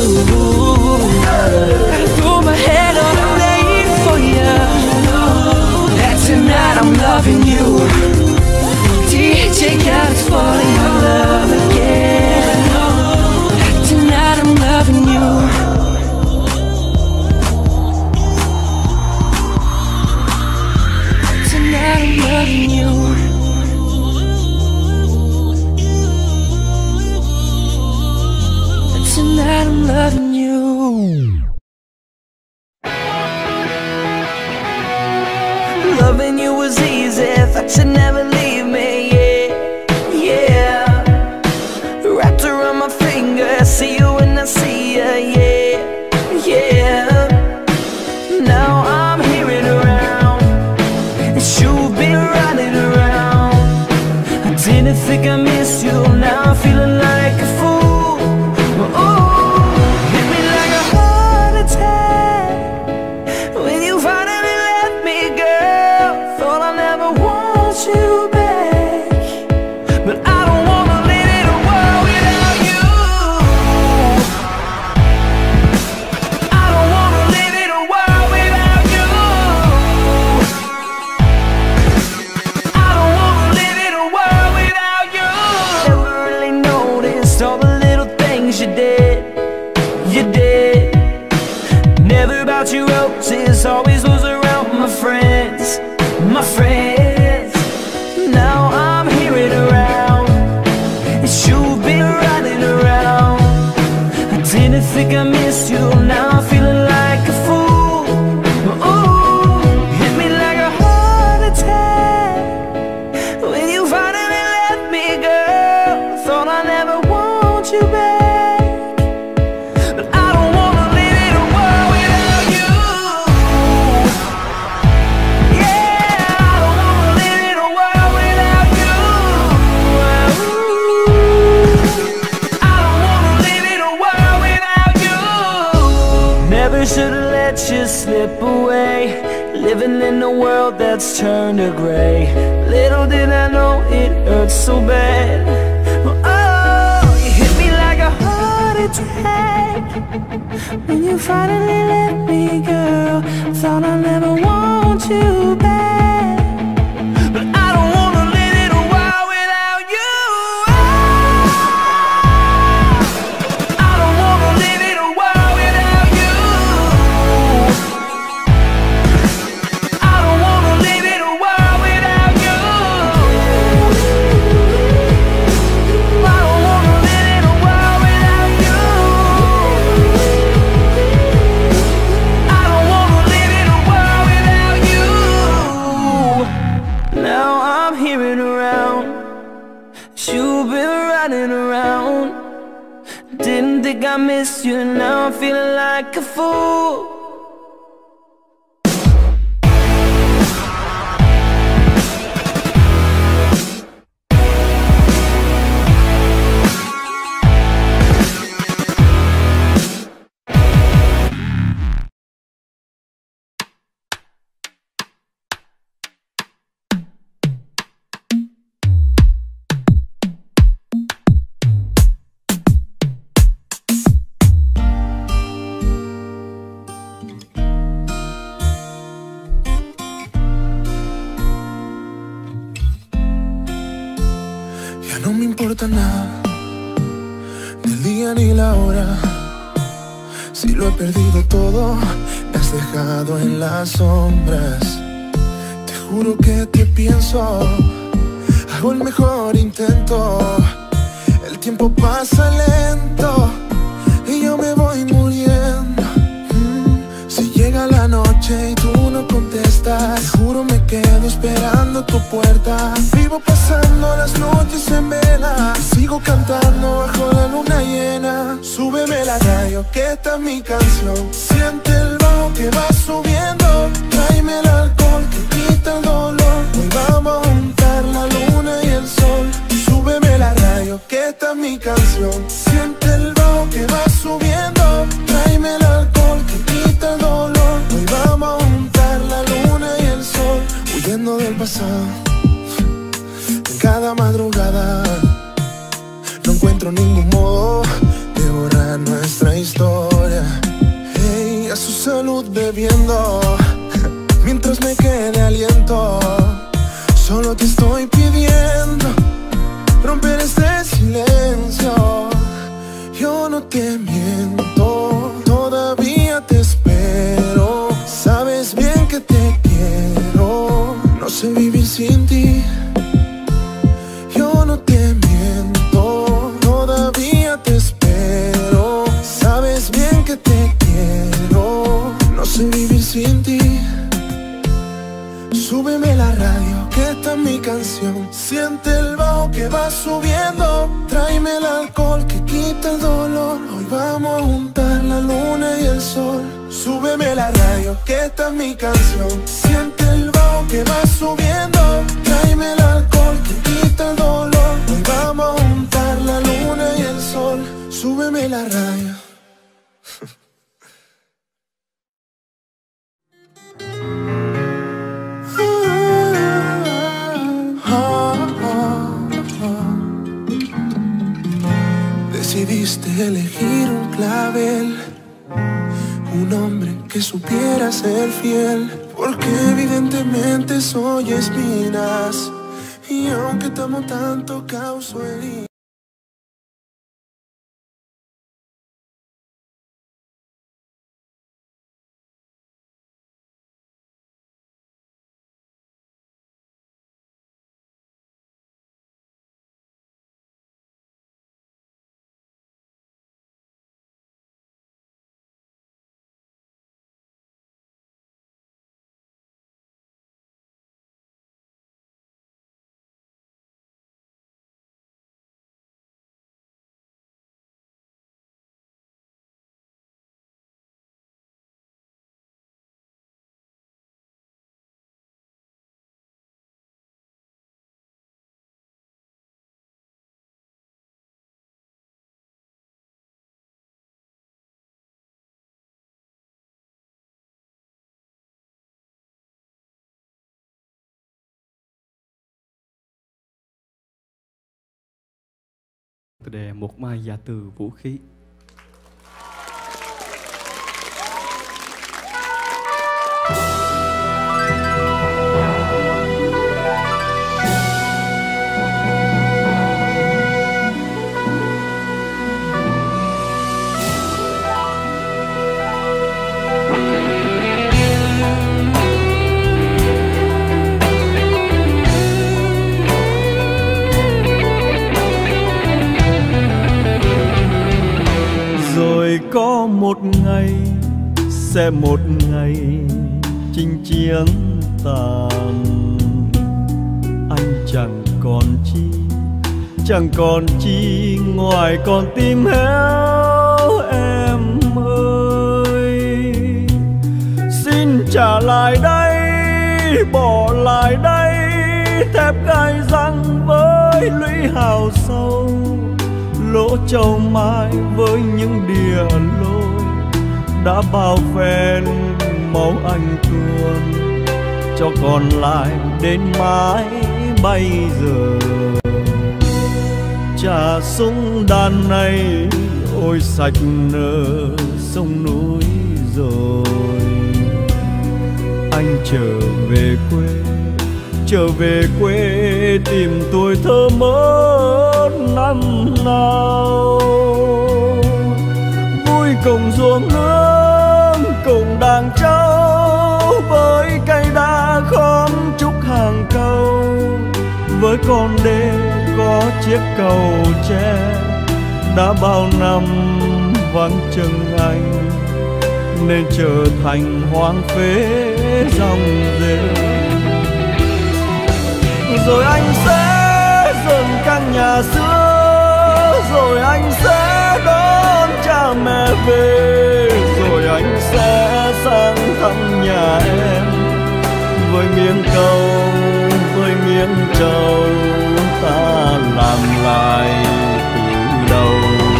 I'd throw my head on a blade for ya. That tonight I'm loving you. D J got us falling in love again. Tonight I'm loving you. Tonight I'm loving you. Tonight I'm loving you. Loving you was easy, thought you'd never leave me, yeah, yeah. Wrapped around my finger, see you when I see you, yeah, yeah. Now I'm hearing around, and you've been running around. I didn't think I missed you, now I'm feeling like a fool. Ooh, hit me like a heart attack when you finally left me, girl. Thought I never want you back, but I don't wanna live in a world without you. I don't wanna live in a world without you. I don't wanna live in a world without you. Never really noticed all the little things you did, you did. Never bought you roses, always was around my friends, my friends. Now I'm hearing around, and you've been running around. I didn't think I missed you, now I'm feeling like a fool. Ooh, hit me like a heart attack when you finally let living in a world that's turned to gray. Little did I know it hurts so bad. Oh, you hit me like a heart attack when you finally let me, girl. Thought I'd never want you back, but I don't wanna live in a world without you. I don't wanna live in a world without you. I don't wanna live in a world without you. I don't wanna live in a world without you. I don't wanna live in a world without you. Now I'm hearing around, you've been running around. Didn't think I missed you, now I'm feeling like a fool. Ya no me importa nada del día ni la hora. Si lo he perdido todo, me has dejado en las sombras. Te juro que te pienso, hago el mejor intento. El tiempo pasa lento y yo me voy muriendo. Mm, Si llega la noche y tú no contestas, te juro me quedo esperando tu puerta. Vivo pasando las noches en vela, sigo cantando bajo la luna llena. Súbeme la radio que esta es mi canción. Siente el bajo que va subiendo, tráeme el alcohol que quita el dolor. Hoy vamos a juntar la luna y el sol. Súbeme la radio que esta es mi canción. Siente el bajo que va subiendo, tráeme el alcohol que quita el dolor. Hoy vamos a juntar la luna y el sol. Huyendo del pasado, en cada madrugada no encuentro ningún modo de borrar nuestra historia. Hey, a su salud bebiendo, mientras me quede aliento. Solo te estoy pidiendo romper este silencio. Yo no te miento, todavía te espero. Sabes bien que te quiero, no sé vivir sin ti. Yo no te miento, todavía te espero. Sabes bien que te quiero, no sé vivir sin ti. Súbeme la radio, que esta es mi canción. Siente el bajo que va subiendo, tráeme el alcohol que quita el dolor. Hoy vamos a juntar la luna y el sol. Súbeme la radio, que esta es mi canción. Siente el bajo que va subiendo, tráeme el alcohol que quita el dolor. Hoy vamos a juntar la luna y el sol. Súbeme la radio. Decidiste elegir un clavel, un hombre que supiera ser fiel, porque evidentemente soy espinas, y aunque te amo tanto causo heridas. Đề một mai giả từ vũ khí. Có một ngày, sẽ một ngày chinh chiến tàn. Anh chẳng còn chi, chẳng còn chi ngoài con tim héo em ơi. Xin trả lại đây, bỏ lại đây thép gai răng với lũy hào sâu, lỗ châu mai với những đìa lôi đã bao phen máu anh tuôn, cho còn lại đến mãi bây giờ. Trà súng đàn này ôi sạch nở sông núi rồi. Anh trở về quê, trở về quê tìm tuổi thơ mất năm nào. Vui cùng ruộng nương, cùng đàn trâu, với cây đa khóm trúc hàng câu, với con đê có chiếc cầu tre đã bao năm vắng chân anh, nên trở thành hoang phế dòng rêu. Rồi anh sẽ dựng căn nhà xưa, rồi anh sẽ đón cha mẹ về, rồi anh sẽ sang thăm nhà em với miếng câu, với miếng trầu ta làm lại từ đầu.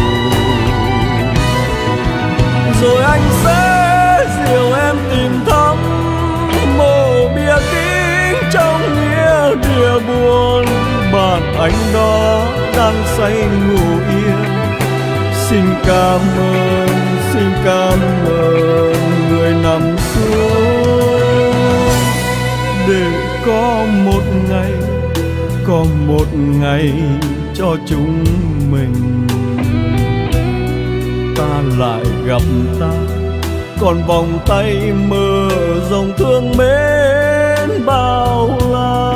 Rồi anh sẽ dìu em tìm thăm mộ bia kính trong nghĩa địa buồn, bạn anh đó đang say ngủ yên. Xin cảm ơn, xin cảm ơn người nằm xuống, để có một ngày, có một ngày cho chúng mình ta lại gặp ta, còn vòng tay mơ dòng thương mến bao la.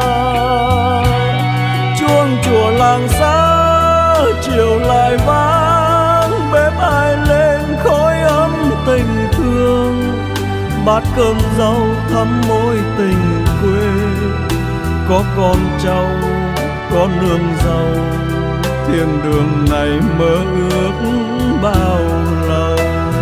Chuông chùa làng xa chiều lại vang, bếp ai lên khói ấm tình thương, bát cơm rau thắm mối tình quê. Có con cháu, có nương rau, thiên đường này mơ ước bao lâu.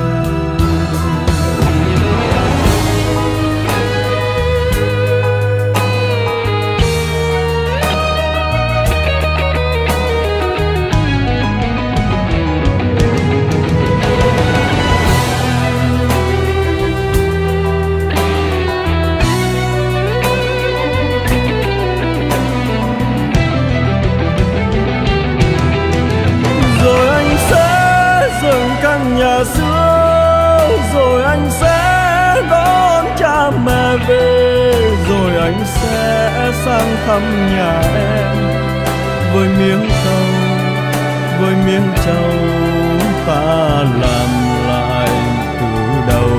Nhà xưa, rồi anh sẽ đón cha mẹ về, rồi anh sẽ sang thăm nhà em với miếng câu, với miếng trầu ta làm lại từ đầu.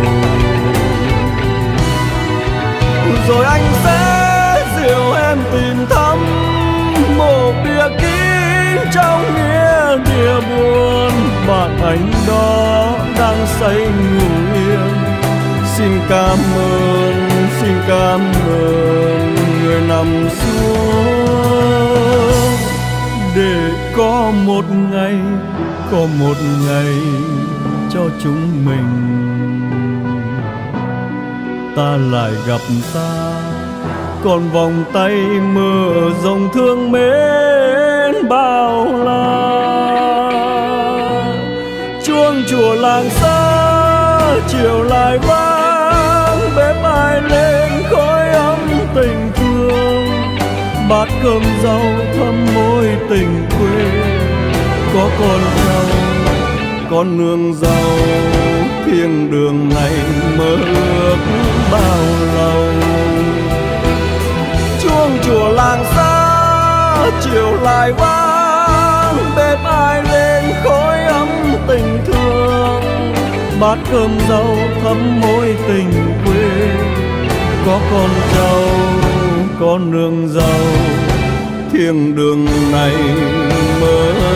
Rồi anh sẽ dìu em tìm thăm mộ bia kính trong nghĩa địa buồn, bạn anh đó đang say ngủ yên. Xin cảm ơn, xin cảm ơn người nằm xuống, để có một ngày, có một ngày cho chúng mình ta lại gặp ta, còn vòng tay mơ dòng thương mến bao la. Chuông chùa làng xa chiều lại vang, bếp ai lên khói ấm tình thương, bát cơm rau thắm mối tình quê. có con trâu, con nương dâu, thiên đường này mơ ước bao lâu. Chuông chùa làng xa chiều lại vang, bếp ai lên khói ấm tình thương. Bát cơm rau thắm mối tình quê, có con trâu, con nương dâu, thiên đường này mơ